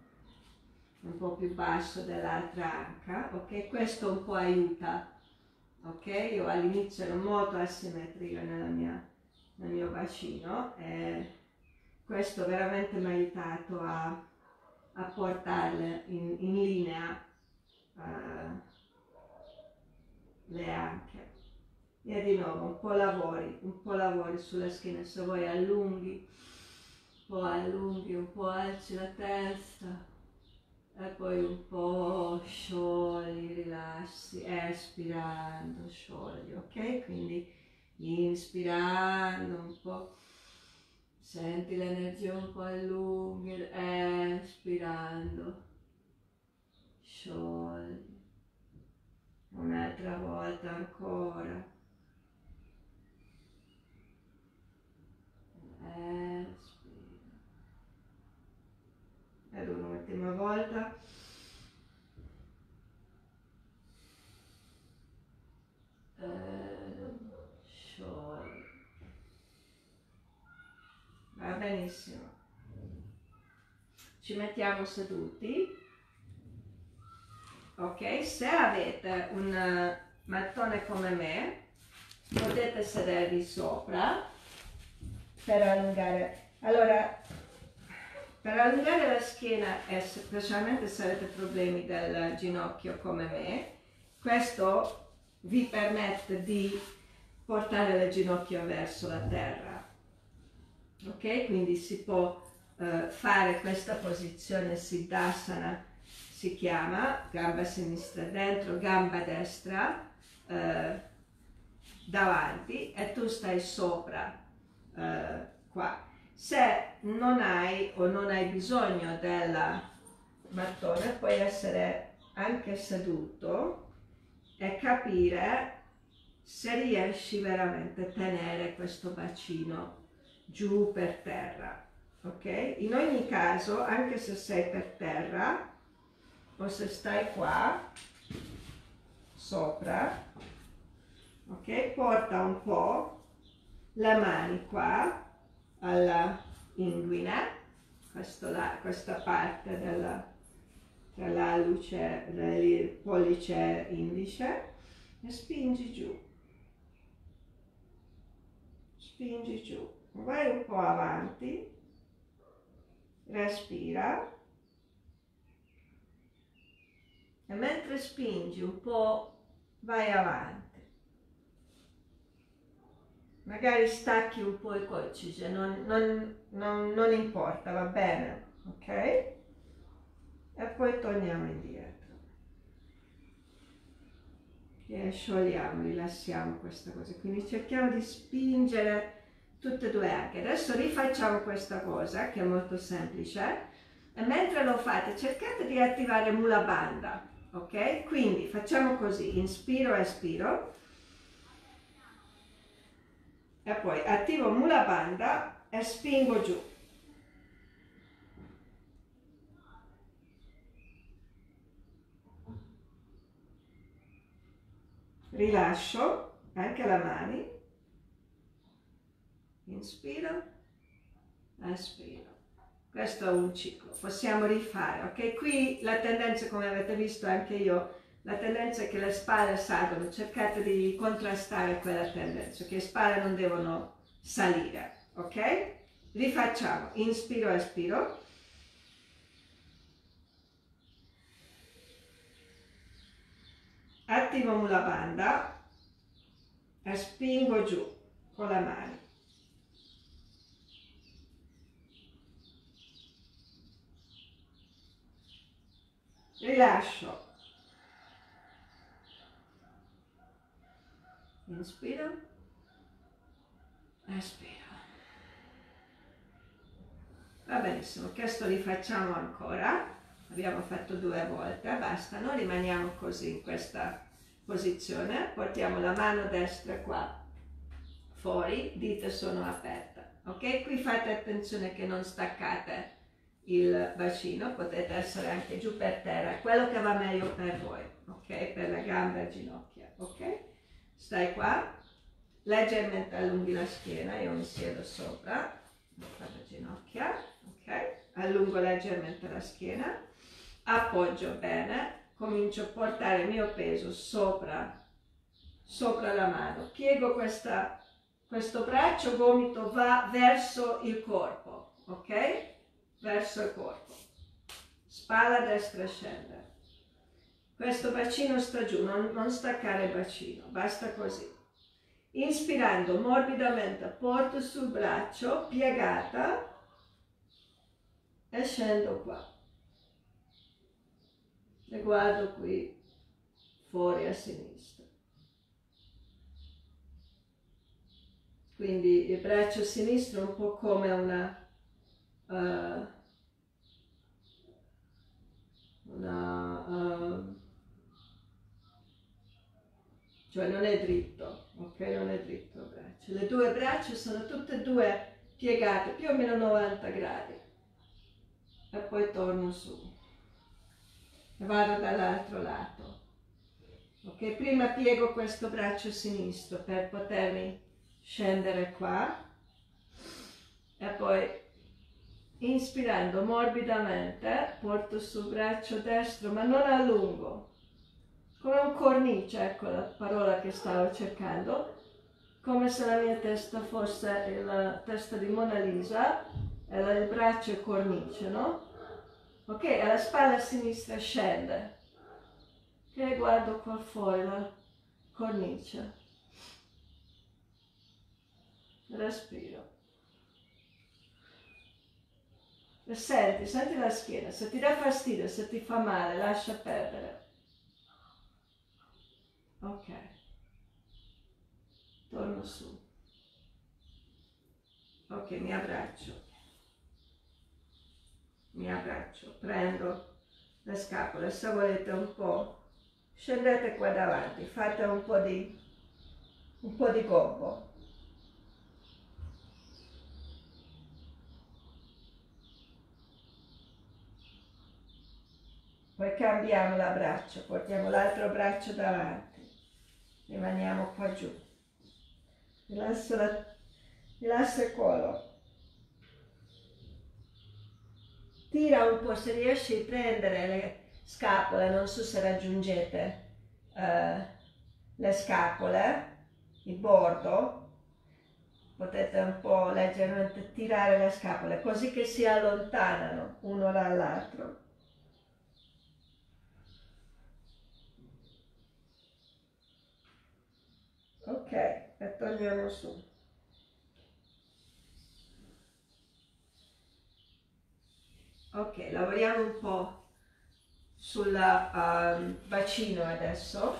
basso dell'altra anca, ok? Questo un po' aiuta, ok? Io all'inizio ero molto asimmetrica nel mio bacino e questo veramente mi ha aiutato a portarle in linea le anche. E di nuovo un po' lavori sulla schiena, se vuoi allunghi, un po' alzi la testa e poi un po' sciogli, rilassi, espirando, sciogli, ok? Quindi inspirando un po', senti l'energia un po' allunghi, espirando, sciogli, un'altra volta ancora, espira, ed un'ultima volta, sciogli. Va benissimo, ci mettiamo seduti, ok? Se avete un mattone come me potete sedervi sopra per allungare. Allora, per allungare la schiena e specialmente se avete problemi del ginocchio come me, questo vi permette di portare le ginocchia verso la terra, ok? Quindi si può fare questa posizione Siddhasana si chiama, gamba sinistra dentro, gamba destra davanti, e tu stai sopra qua. Se non hai o non hai bisogno della mattone, puoi essere anche seduto e capire se riesci veramente a tenere questo bacino giù per terra, ok? In ogni caso, anche se sei per terra o se stai qua sopra, ok? Porta un po' le mani qua alla inguina, questa parte tra la luce, il pollice indice, e spingi giù, spingi giù, vai un po' avanti, respira, e mentre spingi un po' vai avanti. Magari stacchi un po' i coccige, non importa, va bene, ok? E poi torniamo indietro. E sciogliamo, rilassiamo questa cosa. Quindi cerchiamo di spingere tutte e due anche. Adesso rifacciamo questa cosa che è molto semplice. E mentre lo fate cercate di attivare Mula Bandha, ok? Quindi facciamo così, inspiro, espiro. E poi attivo Mula Bandha e spingo giù. Rilascio anche le mani. Inspiro, espiro. Questo è un ciclo, possiamo rifare, ok? Qui la tendenza, come avete visto anche io, la tendenza è che le spalle salgono, cercate di contrastare quella tendenza, che le spalle non devono salire, ok? Rifacciamo, inspiro, espiro. Attivo Mula Bandha e spingo giù con le mani. Rilascio. Inspiro, espiro. Va benissimo, questo rifacciamo ancora. Abbiamo fatto 2 volte, bastano, rimaniamo così in questa posizione. Portiamo la mano destra qua fuori, dita sono aperte, ok? Qui fate attenzione che non staccate il bacino, potete essere anche giù per terra, quello che va meglio per voi, ok? Per le gambe e ginocchia, ok? Stai qua, leggermente allunghi la schiena, io mi siedo sopra, per le ginocchia, ok? Allungo leggermente la schiena, appoggio bene, comincio a portare il mio peso sopra la mano, piego questo braccio, gomito va verso il corpo, ok? Verso il corpo, spalla destra scende, questo bacino sta giù, non staccare il bacino, basta così. Inspirando morbidamente porto sul braccio, piegata, e scendo qua. E guardo qui fuori a sinistra. Quindi il braccio sinistro è un po' come cioè non è dritto, ok? Non è dritto il braccio. Le 2 braccia sono tutte e 2 piegate, più o meno 90 gradi. E poi torno su. E vado dall'altro lato. Ok, prima piego questo braccio sinistro per potermi scendere qua. E poi inspirando morbidamente porto sul braccio destro, ma non allungo. Come un cornice, ecco la parola che stavo cercando, come se la mia testa fosse la testa di Mona Lisa e il braccio è cornice, no? Ok, e la spalla sinistra scende. Ok, guardo qua fuori la cornice. Respiro. Senti la schiena, se ti dà fastidio, se ti fa male, lascia perdere. Ok, torno su. Ok, mi abbraccio, prendo le scapole, se volete un po', scendete qua davanti, fate un po' di gobbo. Poi cambiamo l'abbraccio, portiamo l'altro braccio davanti, rimaniamo qua giù, rilassa il collo, tira un po', se riesci a prendere le scapole, non so se raggiungete le scapole, il bordo, potete un po' leggermente tirare le scapole, così che si allontanano uno dall'altro. Ok, e torniamo su. Ok, lavoriamo un po' sul bacino adesso.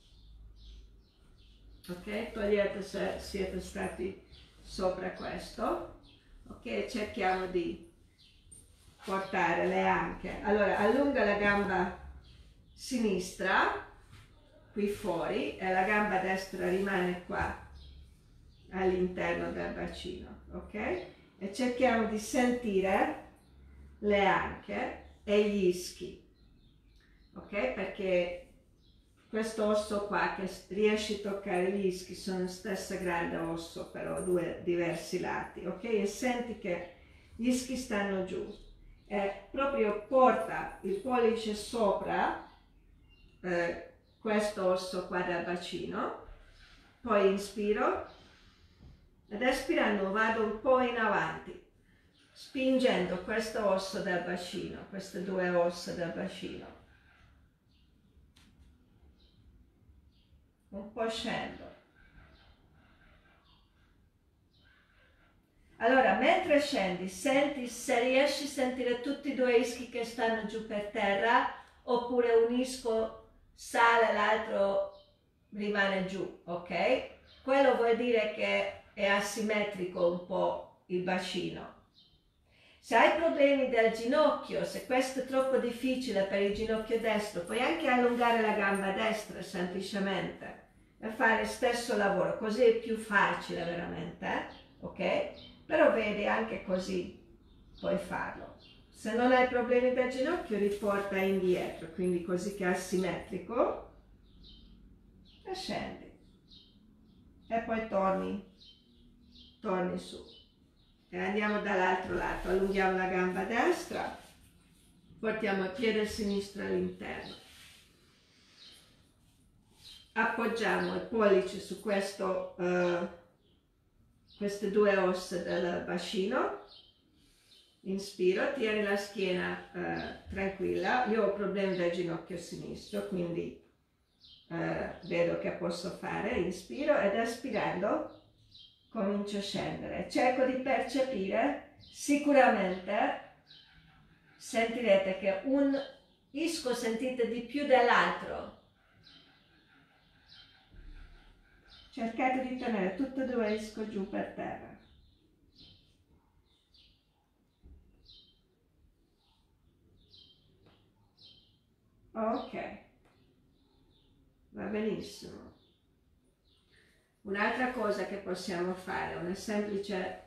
Ok, togliete se siete stati sopra questo. Ok, cerchiamo di portare le anche. Allora, allunga la gamba sinistra qui fuori e la gamba destra rimane qua all'interno del bacino, ok? E cerchiamo di sentire le anche e gli ischi, ok? Perché questo osso qua che riesci a toccare gli ischi sono stesso grande osso, però due diversi lati, ok? E senti che gli ischi stanno giù e proprio porta il pollice sopra questo osso qua del bacino, poi inspiro ed espirando vado un po' in avanti, spingendo questo osso del bacino, queste due ossa del bacino. Un po' scendo. Allora, mentre scendi, senti se riesci a sentire tutti e due ischi che stanno giù per terra, oppure un isco sale, l'altro rimane giù, ok? Quello vuol dire che è asimmetrico un po' il bacino. Se hai problemi del ginocchio, se questo è troppo difficile per il ginocchio destro, puoi anche allungare la gamba destra semplicemente e fare lo stesso lavoro, così è più facile veramente, ok? Però vedi, anche così puoi farlo. Se non hai problemi del ginocchio, riporta indietro, quindi così che è asimmetrico, e scendi. E poi torni su. E andiamo dall'altro lato, allunghiamo la gamba destra, portiamo il piede sinistro all'interno. Appoggiamo il pollice su queste due ossa del bacino. Inspiro, tieni la schiena tranquilla. Io ho problemi del ginocchio sinistro, quindi vedo che posso fare. Inspiro ed espirando comincio a scendere. Cerco di percepire, sicuramente sentirete che un isco sentite di più dell'altro. Cercate di tenere tutte e due isco giù per terra. Ok, va benissimo. Un'altra cosa che possiamo fare, una semplice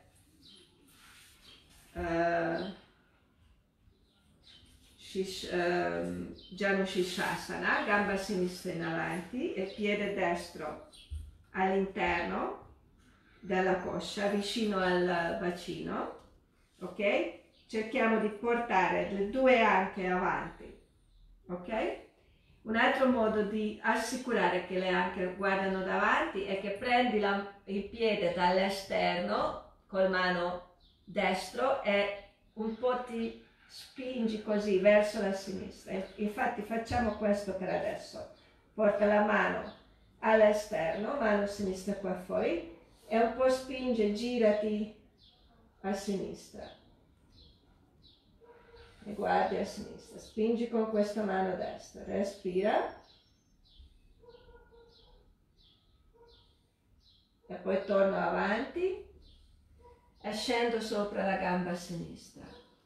Janu Shishasana, gamba sinistra in avanti e piede destro all'interno della coscia, vicino al bacino, ok? Cerchiamo di portare le due anche avanti, ok? Un altro modo di assicurare che le anche guardano davanti è che prendi il piede dall'esterno col mano destro e un po' ti spingi così verso la sinistra. Infatti facciamo questo per adesso. Porta la mano all'esterno, mano sinistra qua fuori e un po' spinge, girati a sinistra. e guardi a sinistra, spingi con questa mano destra, respira e poi torno avanti e scendo sopra la gamba sinistra.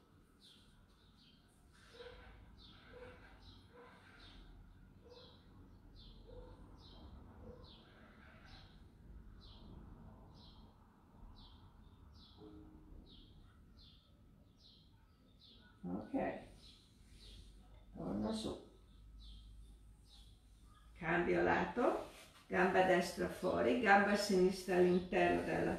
Ok, torno su, cambio lato, gamba destra fuori, gamba sinistra all'interno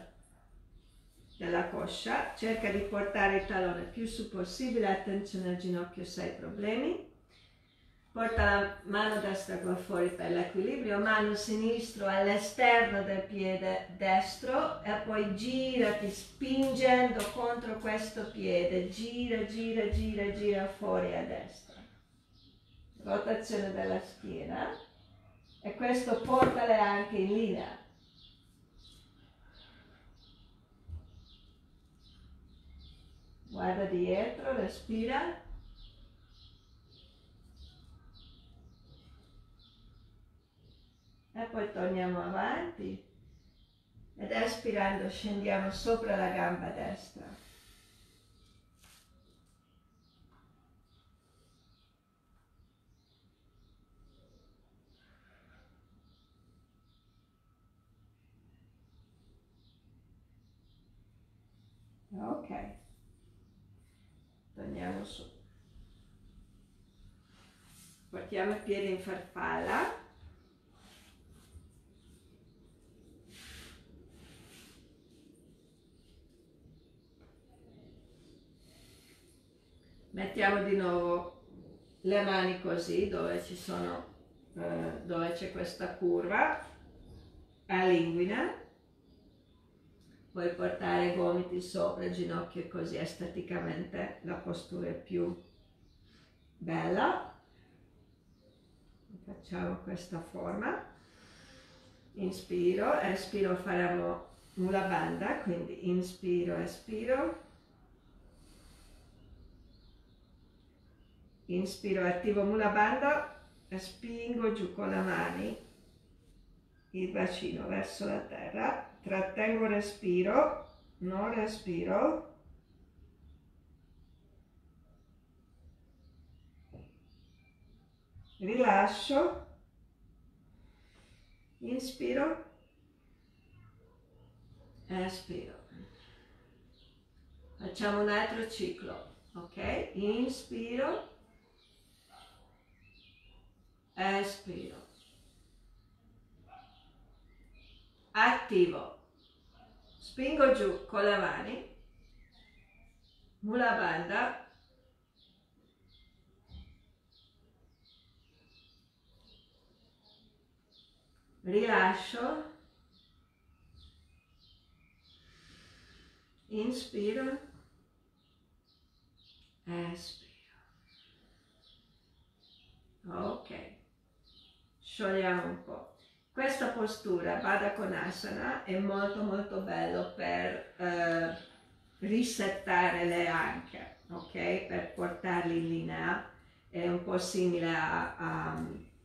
della coscia, cerca di portare il tallone più su possibile, attenzione al ginocchio se hai problemi, porta la mano destra qua fuori per l'equilibrio, mano sinistro all'esterno del piede destro e poi girati spingendo contro questo piede, gira, gira, gira, gira fuori a destra, rotazione della schiena e questo portale anche in linea. Guarda dietro, respira. E poi torniamo avanti ed espirando scendiamo sopra la gamba destra. Ok, torniamo su. Portiamo i piedi in farfalla. Mettiamo di nuovo le mani così, dove ci sono, dove c'è questa curva, a linguina. Puoi portare i gomiti sopra il ginocchio così esteticamente la postura è più bella. Facciamo questa forma. Inspiro, espiro, faremo Mula Bandha, quindi inspiro, espiro. Inspiro, attivo Mula Bandha e spingo giù con le mani il bacino verso la terra. Trattengo respiro, non respiro. Rilascio. Inspiro. Espiro. Facciamo un altro ciclo, ok? Inspiro. Espiro. Attivo. Spingo giù con le mani. Mula Bandha. Rilascio. Inspiro. Espiro. Ok. Sciogliamo un po'. Questa postura, Baddha Konasana, è molto molto bello per risettare le anche, ok? Per portarli in linea. È un po' simile a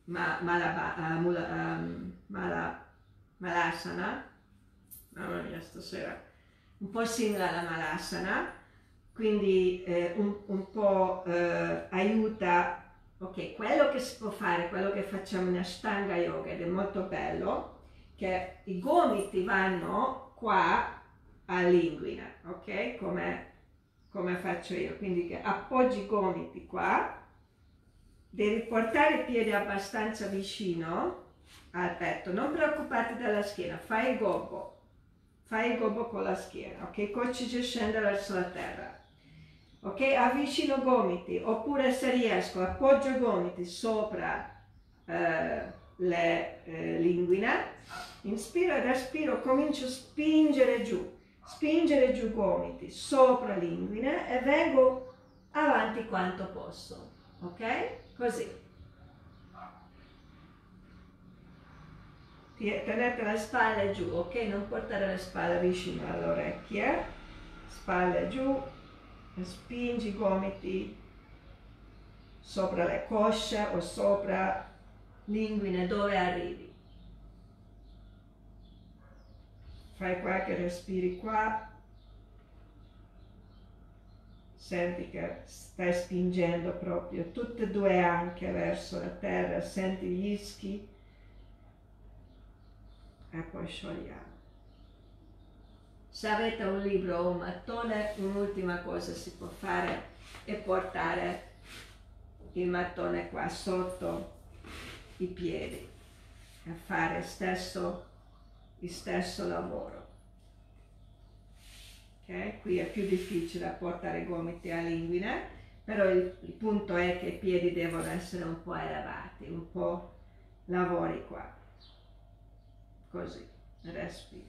Malasana. Mamma mia, stasera. Un po' simile alla Malasana, quindi un po' aiuta. Ok, quello che si può fare, quello che facciamo in Ashtanga Yoga ed è molto bello, che i gomiti vanno qua all'inguina, ok? Come faccio io, quindi che appoggi i gomiti qua, devi portare i piedi abbastanza vicino al petto, non preoccupati della schiena, fai il gobbo con la schiena, ok? Cocci scende verso la terra. Ok, avvicino gomiti, oppure se riesco appoggio i gomiti sopra le linguine, inspiro ed espiro, comincio a spingere giù gomiti sopra linguine e vengo avanti quanto posso, ok? Così. Tenete le spalle giù, ok? Non portare le spalle vicino alle orecchie, spalle giù. Spingi i gomiti sopra le cosce o sopra l'inguine, dove arrivi. Fai qualche respiri qua, senti che stai spingendo proprio tutte e due anche verso la terra, senti gli ischi e poi sciogliamo. Se avete un libro o un mattone, un'ultima cosa si può fare è portare il mattone qua sotto i piedi e fare il stesso lavoro. Okay? Qui è più difficile portare i gomiti all'inguine, però il punto è che i piedi devono essere un po' elevati, un po' lavori qua, così, respiri.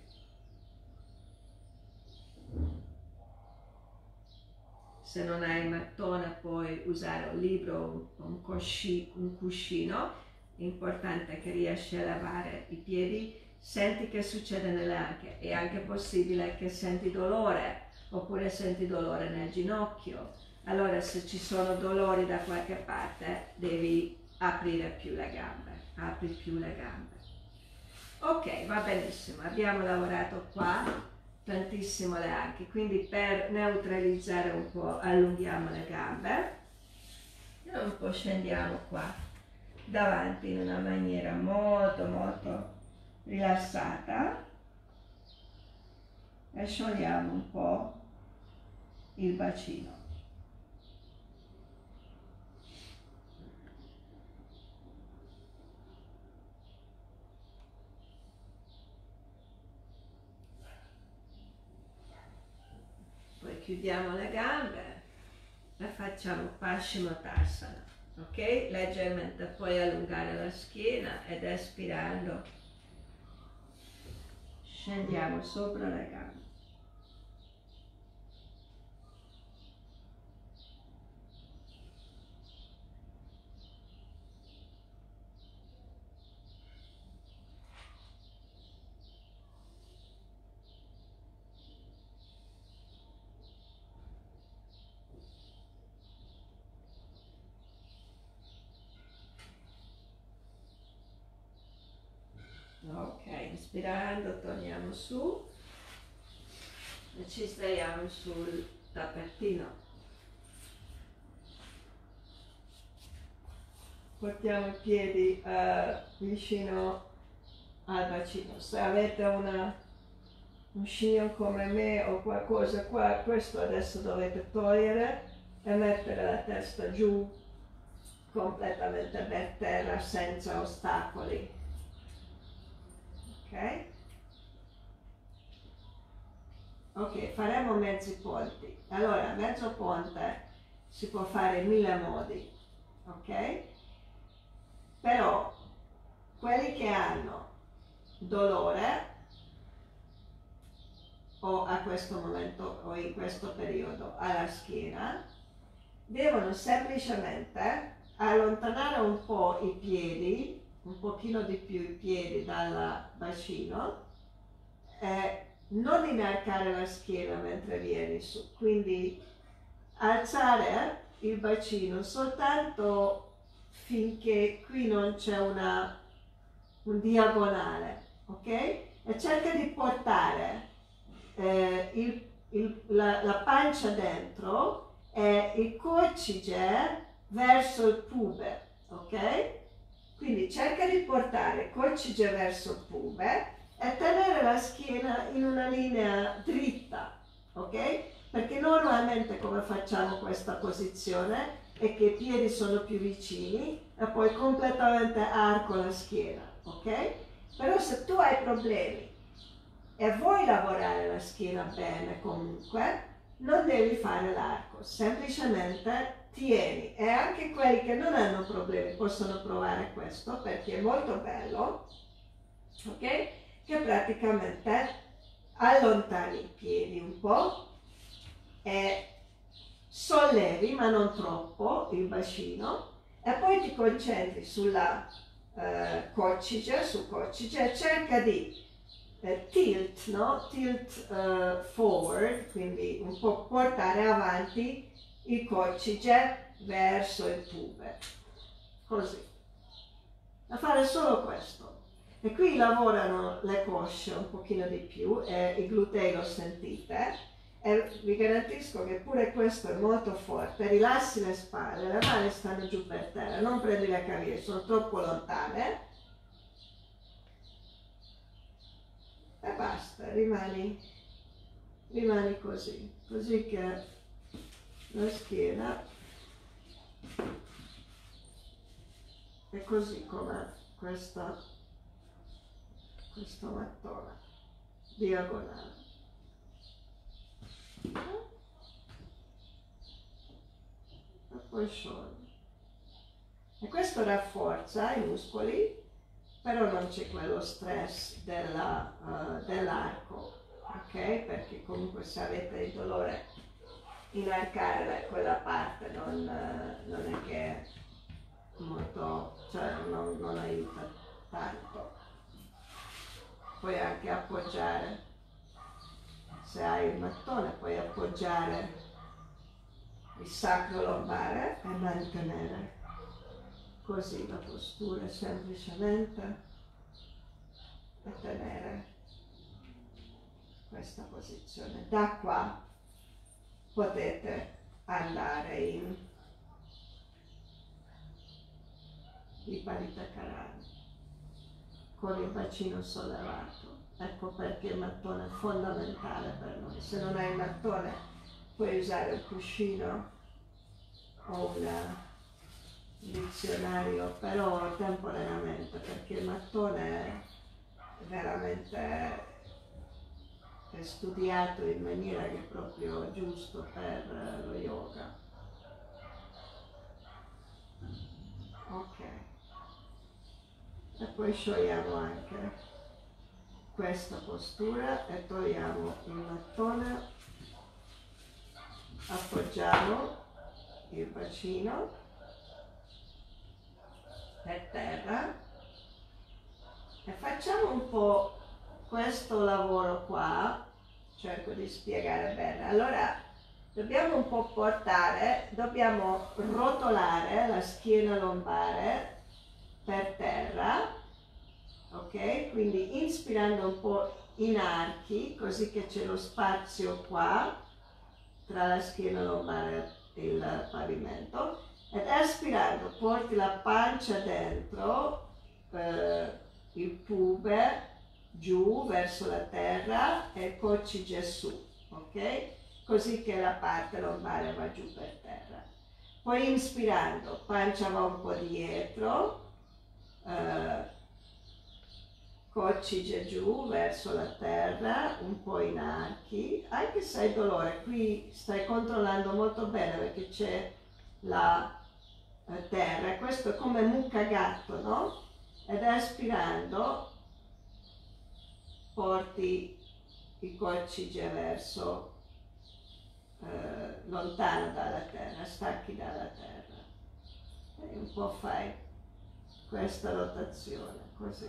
Se non hai il mattone puoi usare un libro o un cuscino. L'importante è che riesci a lavare i piedi. Senti che succede nelle anche. È anche possibile che senti dolore, oppure senti dolore nel ginocchio. Allora se ci sono dolori da qualche parte devi aprire più le gambe. Apri più le gambe. Ok, va benissimo. Abbiamo lavorato qua tantissimo le anche, quindi per neutralizzare un po' allunghiamo le gambe e un po' scendiamo qua davanti in una maniera molto molto rilassata e sciogliamo un po' il bacino. Poi chiudiamo le gambe e facciamo Paschimottanasana, ok? Leggermente puoi allungare la schiena ed espirando scendiamo sopra le gambe. Ok, inspirando torniamo su e ci sdraiamo sul tappetino. Portiamo i piedi vicino al bacino. Se avete un chignon come me o qualcosa qua, questo adesso dovete togliere e mettere la testa giù completamente per terra senza ostacoli. Ok? Ok, faremo mezzi ponti. Allora, mezzo ponte si può fare in 1000 modi, ok? Però quelli che hanno dolore o a questo momento o in questo periodo alla schiena devono semplicemente allontanare un po' i piedi, un pochino di più i piedi dal bacino e non inarcare la schiena mentre vieni su, quindi alzare il bacino soltanto finché qui non c'è un diagonale, ok? E cerca di portare la pancia dentro e il coccige verso il pube, ok? Quindi cerca di portare il coccige verso il pube e tenere la schiena in una linea dritta, ok? Perché normalmente come facciamo questa posizione è che i piedi sono più vicini e poi completamente arco la schiena, ok? Però se tu hai problemi e vuoi lavorare la schiena bene comunque, non devi fare l'arco, semplicemente tieni. E anche quelli che non hanno problemi possono provare questo perché è molto bello, ok? Che praticamente allontani i piedi un po' e sollevi, ma non troppo, il bacino e poi ti concentri sulla coccige, su coccige e cerca di tilt, no? Tilt forward, quindi un po' portare avanti il coccige verso il pube, così. Da fare solo questo. E qui lavorano le cosce un pochino di più e i glutei lo sentite. E vi garantisco che pure questo è molto forte. Rilassi le spalle, le mani stanno giù per terra, non prendi le caviglie, sono troppo lontane. E basta, rimani così, così che la schiena è così come questo mattone diagonale. E poi sciogli. E questo rafforza i muscoli, però non c'è quello stress dell'arco, ok? Perché comunque se avete il dolore inarcare quella parte non è che molto, cioè non aiuta tanto. Puoi anche appoggiare, se hai il mattone puoi appoggiare il sacro lombare e mantenere così la postura semplicemente e tenere questa posizione. Da qua potete andare in Viparita Karani con il bacino sollevato. Ecco perché il mattone è fondamentale per noi. Se non hai il mattone puoi usare un cuscino o un dizionario, però temporaneamente, perché il mattone è veramente è studiato in maniera che è proprio giusto per lo yoga. Ok. E poi sciogliamo anche questa postura e togliamo il mattone, appoggiamo il bacino per terra e facciamo un po' questo lavoro qua, cerco di spiegare bene. Allora dobbiamo un po' dobbiamo rotolare la schiena lombare per terra, ok? Quindi inspirando un po' in archi, così che c'è lo spazio qua tra la schiena lombare e il pavimento, ed espirando porti la pancia dentro, il pube giù verso la terra e il coccige su, ok? Così che la parte lombare va giù per terra. Poi inspirando, pancia va un po' dietro, coccige giù verso la terra, un po' in archi, anche se hai dolore, qui stai controllando molto bene perché c'è la terra, questo è come mucca gatto, no? Ed espirando porti il coccige verso lontano dalla terra, stacchi dalla terra e un po' fai questa rotazione così.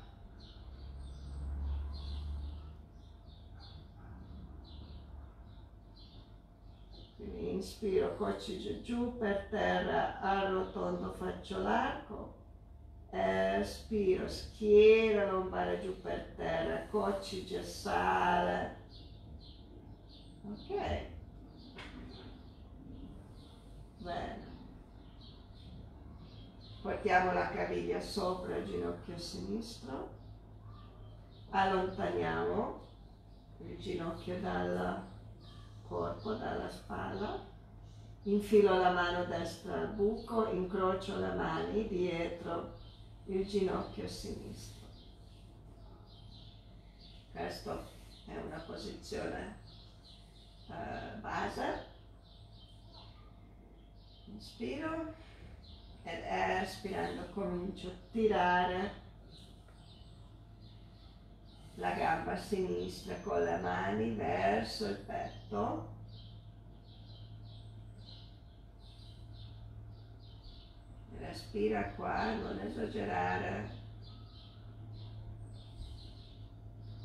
Quindi inspiro, coccige giù per terra, arrotondo, faccio l'arco, espiro, schiena lombare giù per terra, coccige, sale, ok, bene. Portiamo la caviglia sopra il ginocchio sinistro, allontaniamo il ginocchio dal corpo, dalla spalla, infilo la mano destra al buco, incrocio le mani dietro il ginocchio sinistro. Questa è una posizione base. Inspiro ed espirando comincio a tirare la gamba sinistra con le mani verso il petto. Respira qua, non esagerare.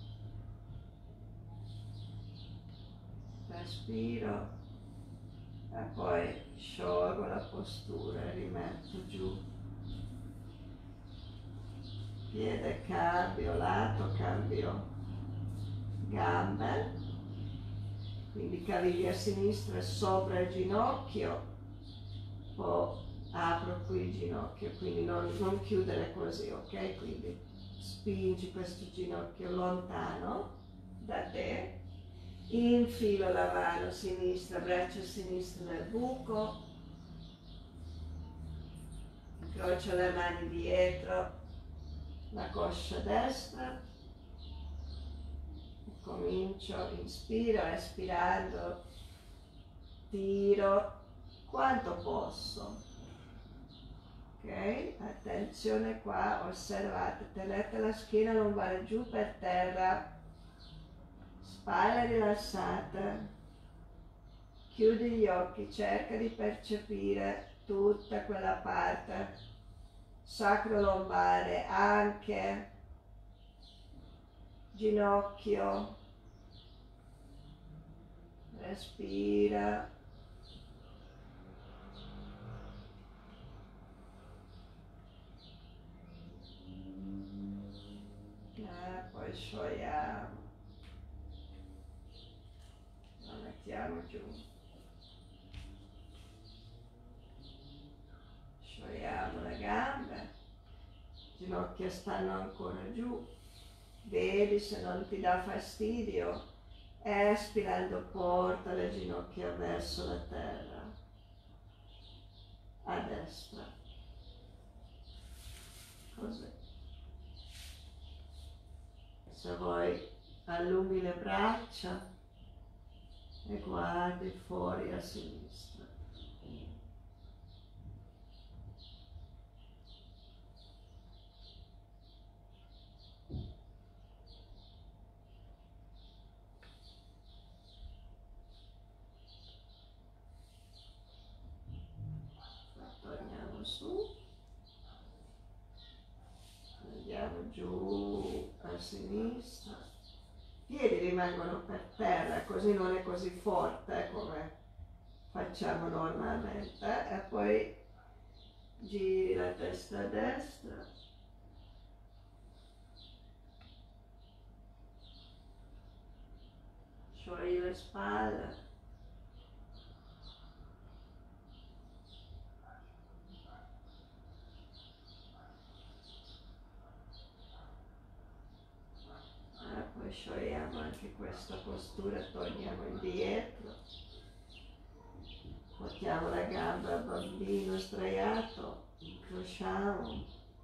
Respiro e poi sciolgo la postura e rimetto giù. Piede cambio, lato cambio, gambe, quindi caviglia sinistra sopra il ginocchio, poi apro qui il ginocchio, quindi non chiudere così, ok? Quindi spingi questo ginocchio lontano da te, infilo la mano sinistra, braccio sinistro nel buco, incrocio le mani dietro la coscia destra, comincio, inspiro, espirando, tiro quanto posso, ok? Attenzione qua, osservate, tenete la schiena lombare giù per terra, spalle rilassate, chiudi gli occhi, cerca di percepire tutta quella parte sacro lombare, anche ginocchio, respira, poi sciogliamo, lo mettiamo giù, sciogliamo le gambe, ginocchia stanno ancora giù, vedi se non ti dà fastidio, espirando porta le ginocchia verso la terra, a destra, così. Se vuoi allunghi le braccia e guardi fuori a sinistra. Torniamo su, andiamo giù a sinistra, i piedi rimangono per terra, così non è così forte come facciamo normalmente, e poi giri la testa a destra, sciogli le spalle, poi sciogliamo anche questa postura, torniamo indietro, portiamo la gamba al bambino sdraiato, incrociamo,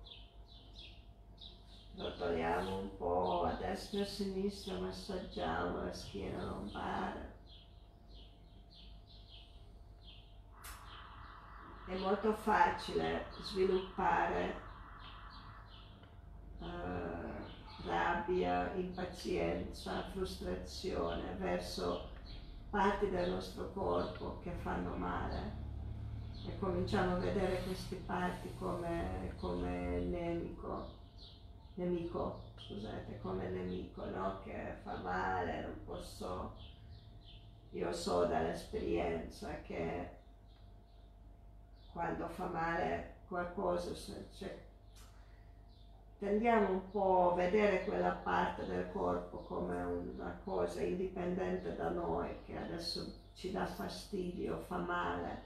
rotoliamo un po' a destra e a sinistra, massaggiamo la schiena lombare. È molto facile sviluppare rabbia, impazienza, frustrazione verso parti del nostro corpo che fanno male, e cominciamo a vedere queste parti come nemico, scusate, come nemico, no? Che fa male, non posso, io so dall'esperienza che quando fa male qualcosa, tendiamo un po' a vedere quella parte del corpo come una cosa indipendente da noi, che adesso ci dà fastidio, fa male.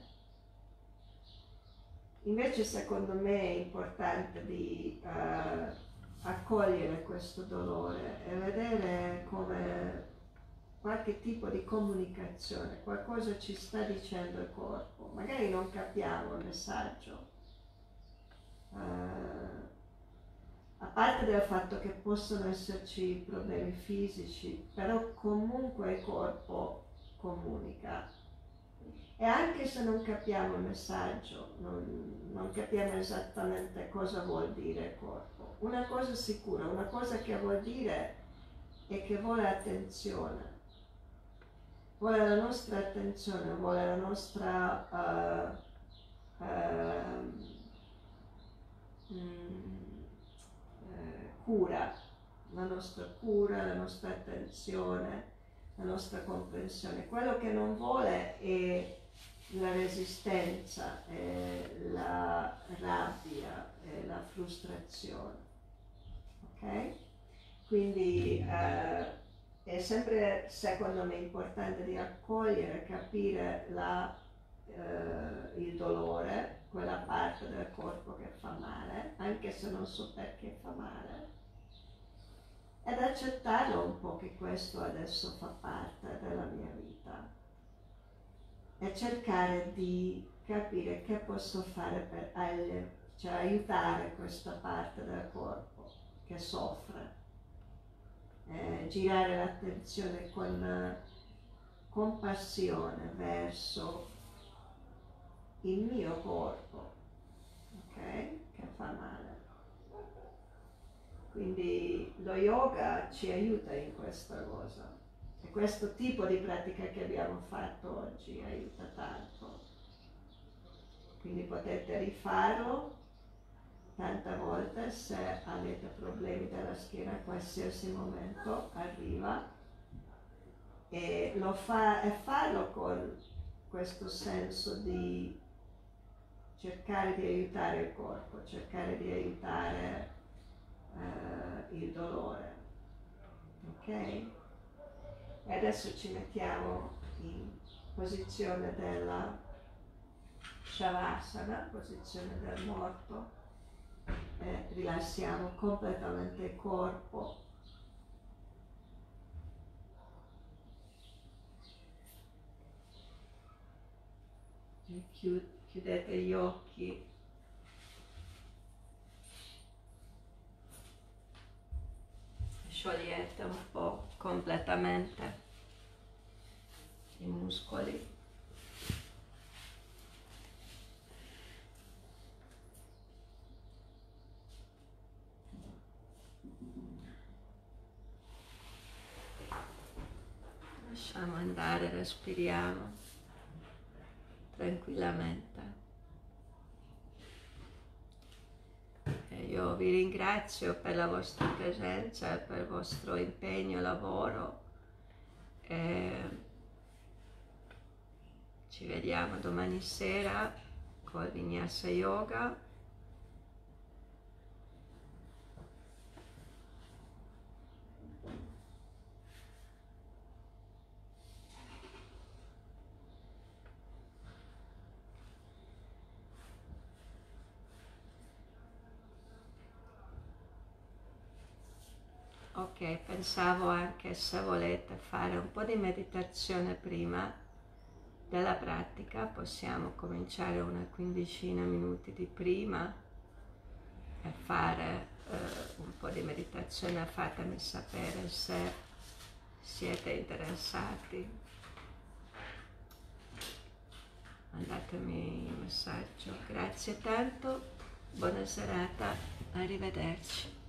Invece secondo me è importante di accogliere questo dolore e vedere come qualche tipo di comunicazione, qualcosa ci sta dicendo il corpo, magari non capiamo il messaggio. A parte del fatto che possono esserci problemi fisici, però comunque il corpo comunica. E anche se non capiamo il messaggio, non capiamo esattamente cosa vuol dire il corpo, una cosa è sicura, una cosa che vuol dire è che vuole attenzione. Vuole la nostra attenzione, vuole la nostra cura, la nostra attenzione, la nostra comprensione. Quello che non vuole è la resistenza, la rabbia e la frustrazione. Ok? Quindi è sempre, secondo me, importante di accogliere, capire il dolore, quella parte del corpo che fa male, anche se non so perché fa male, ed accettarlo un po' che questo adesso fa parte della mia vita e cercare di capire che posso fare per cioè aiutare questa parte del corpo che soffre, girare l'attenzione con compassione verso il mio corpo, ok? Che fa male. Quindi lo yoga ci aiuta in questa cosa e questo tipo di pratica che abbiamo fatto oggi aiuta tanto. Quindi potete rifarlo tante volte se avete problemi della schiena a qualsiasi momento arriva, e farlo con questo senso di cercare di aiutare il corpo, cercare di aiutare il dolore, ok? E adesso ci mettiamo in posizione della Shavasana, posizione del morto, e rilassiamo completamente il corpo. Chiudete gli occhi. Sciogliete un po' completamente i muscoli. Lasciamo andare, respiriamo tranquillamente. E io vi ringrazio per la vostra presenza, per il vostro impegno e lavoro. Ci vediamo domani sera col Vinyasa Yoga. Ok, pensavo anche, se volete fare un po' di meditazione prima della pratica, possiamo cominciare una quindicina minuti di prima e fare un po' di meditazione. Fatemi sapere se siete interessati, mandatemi un messaggio. Grazie tanto, buona serata, arrivederci.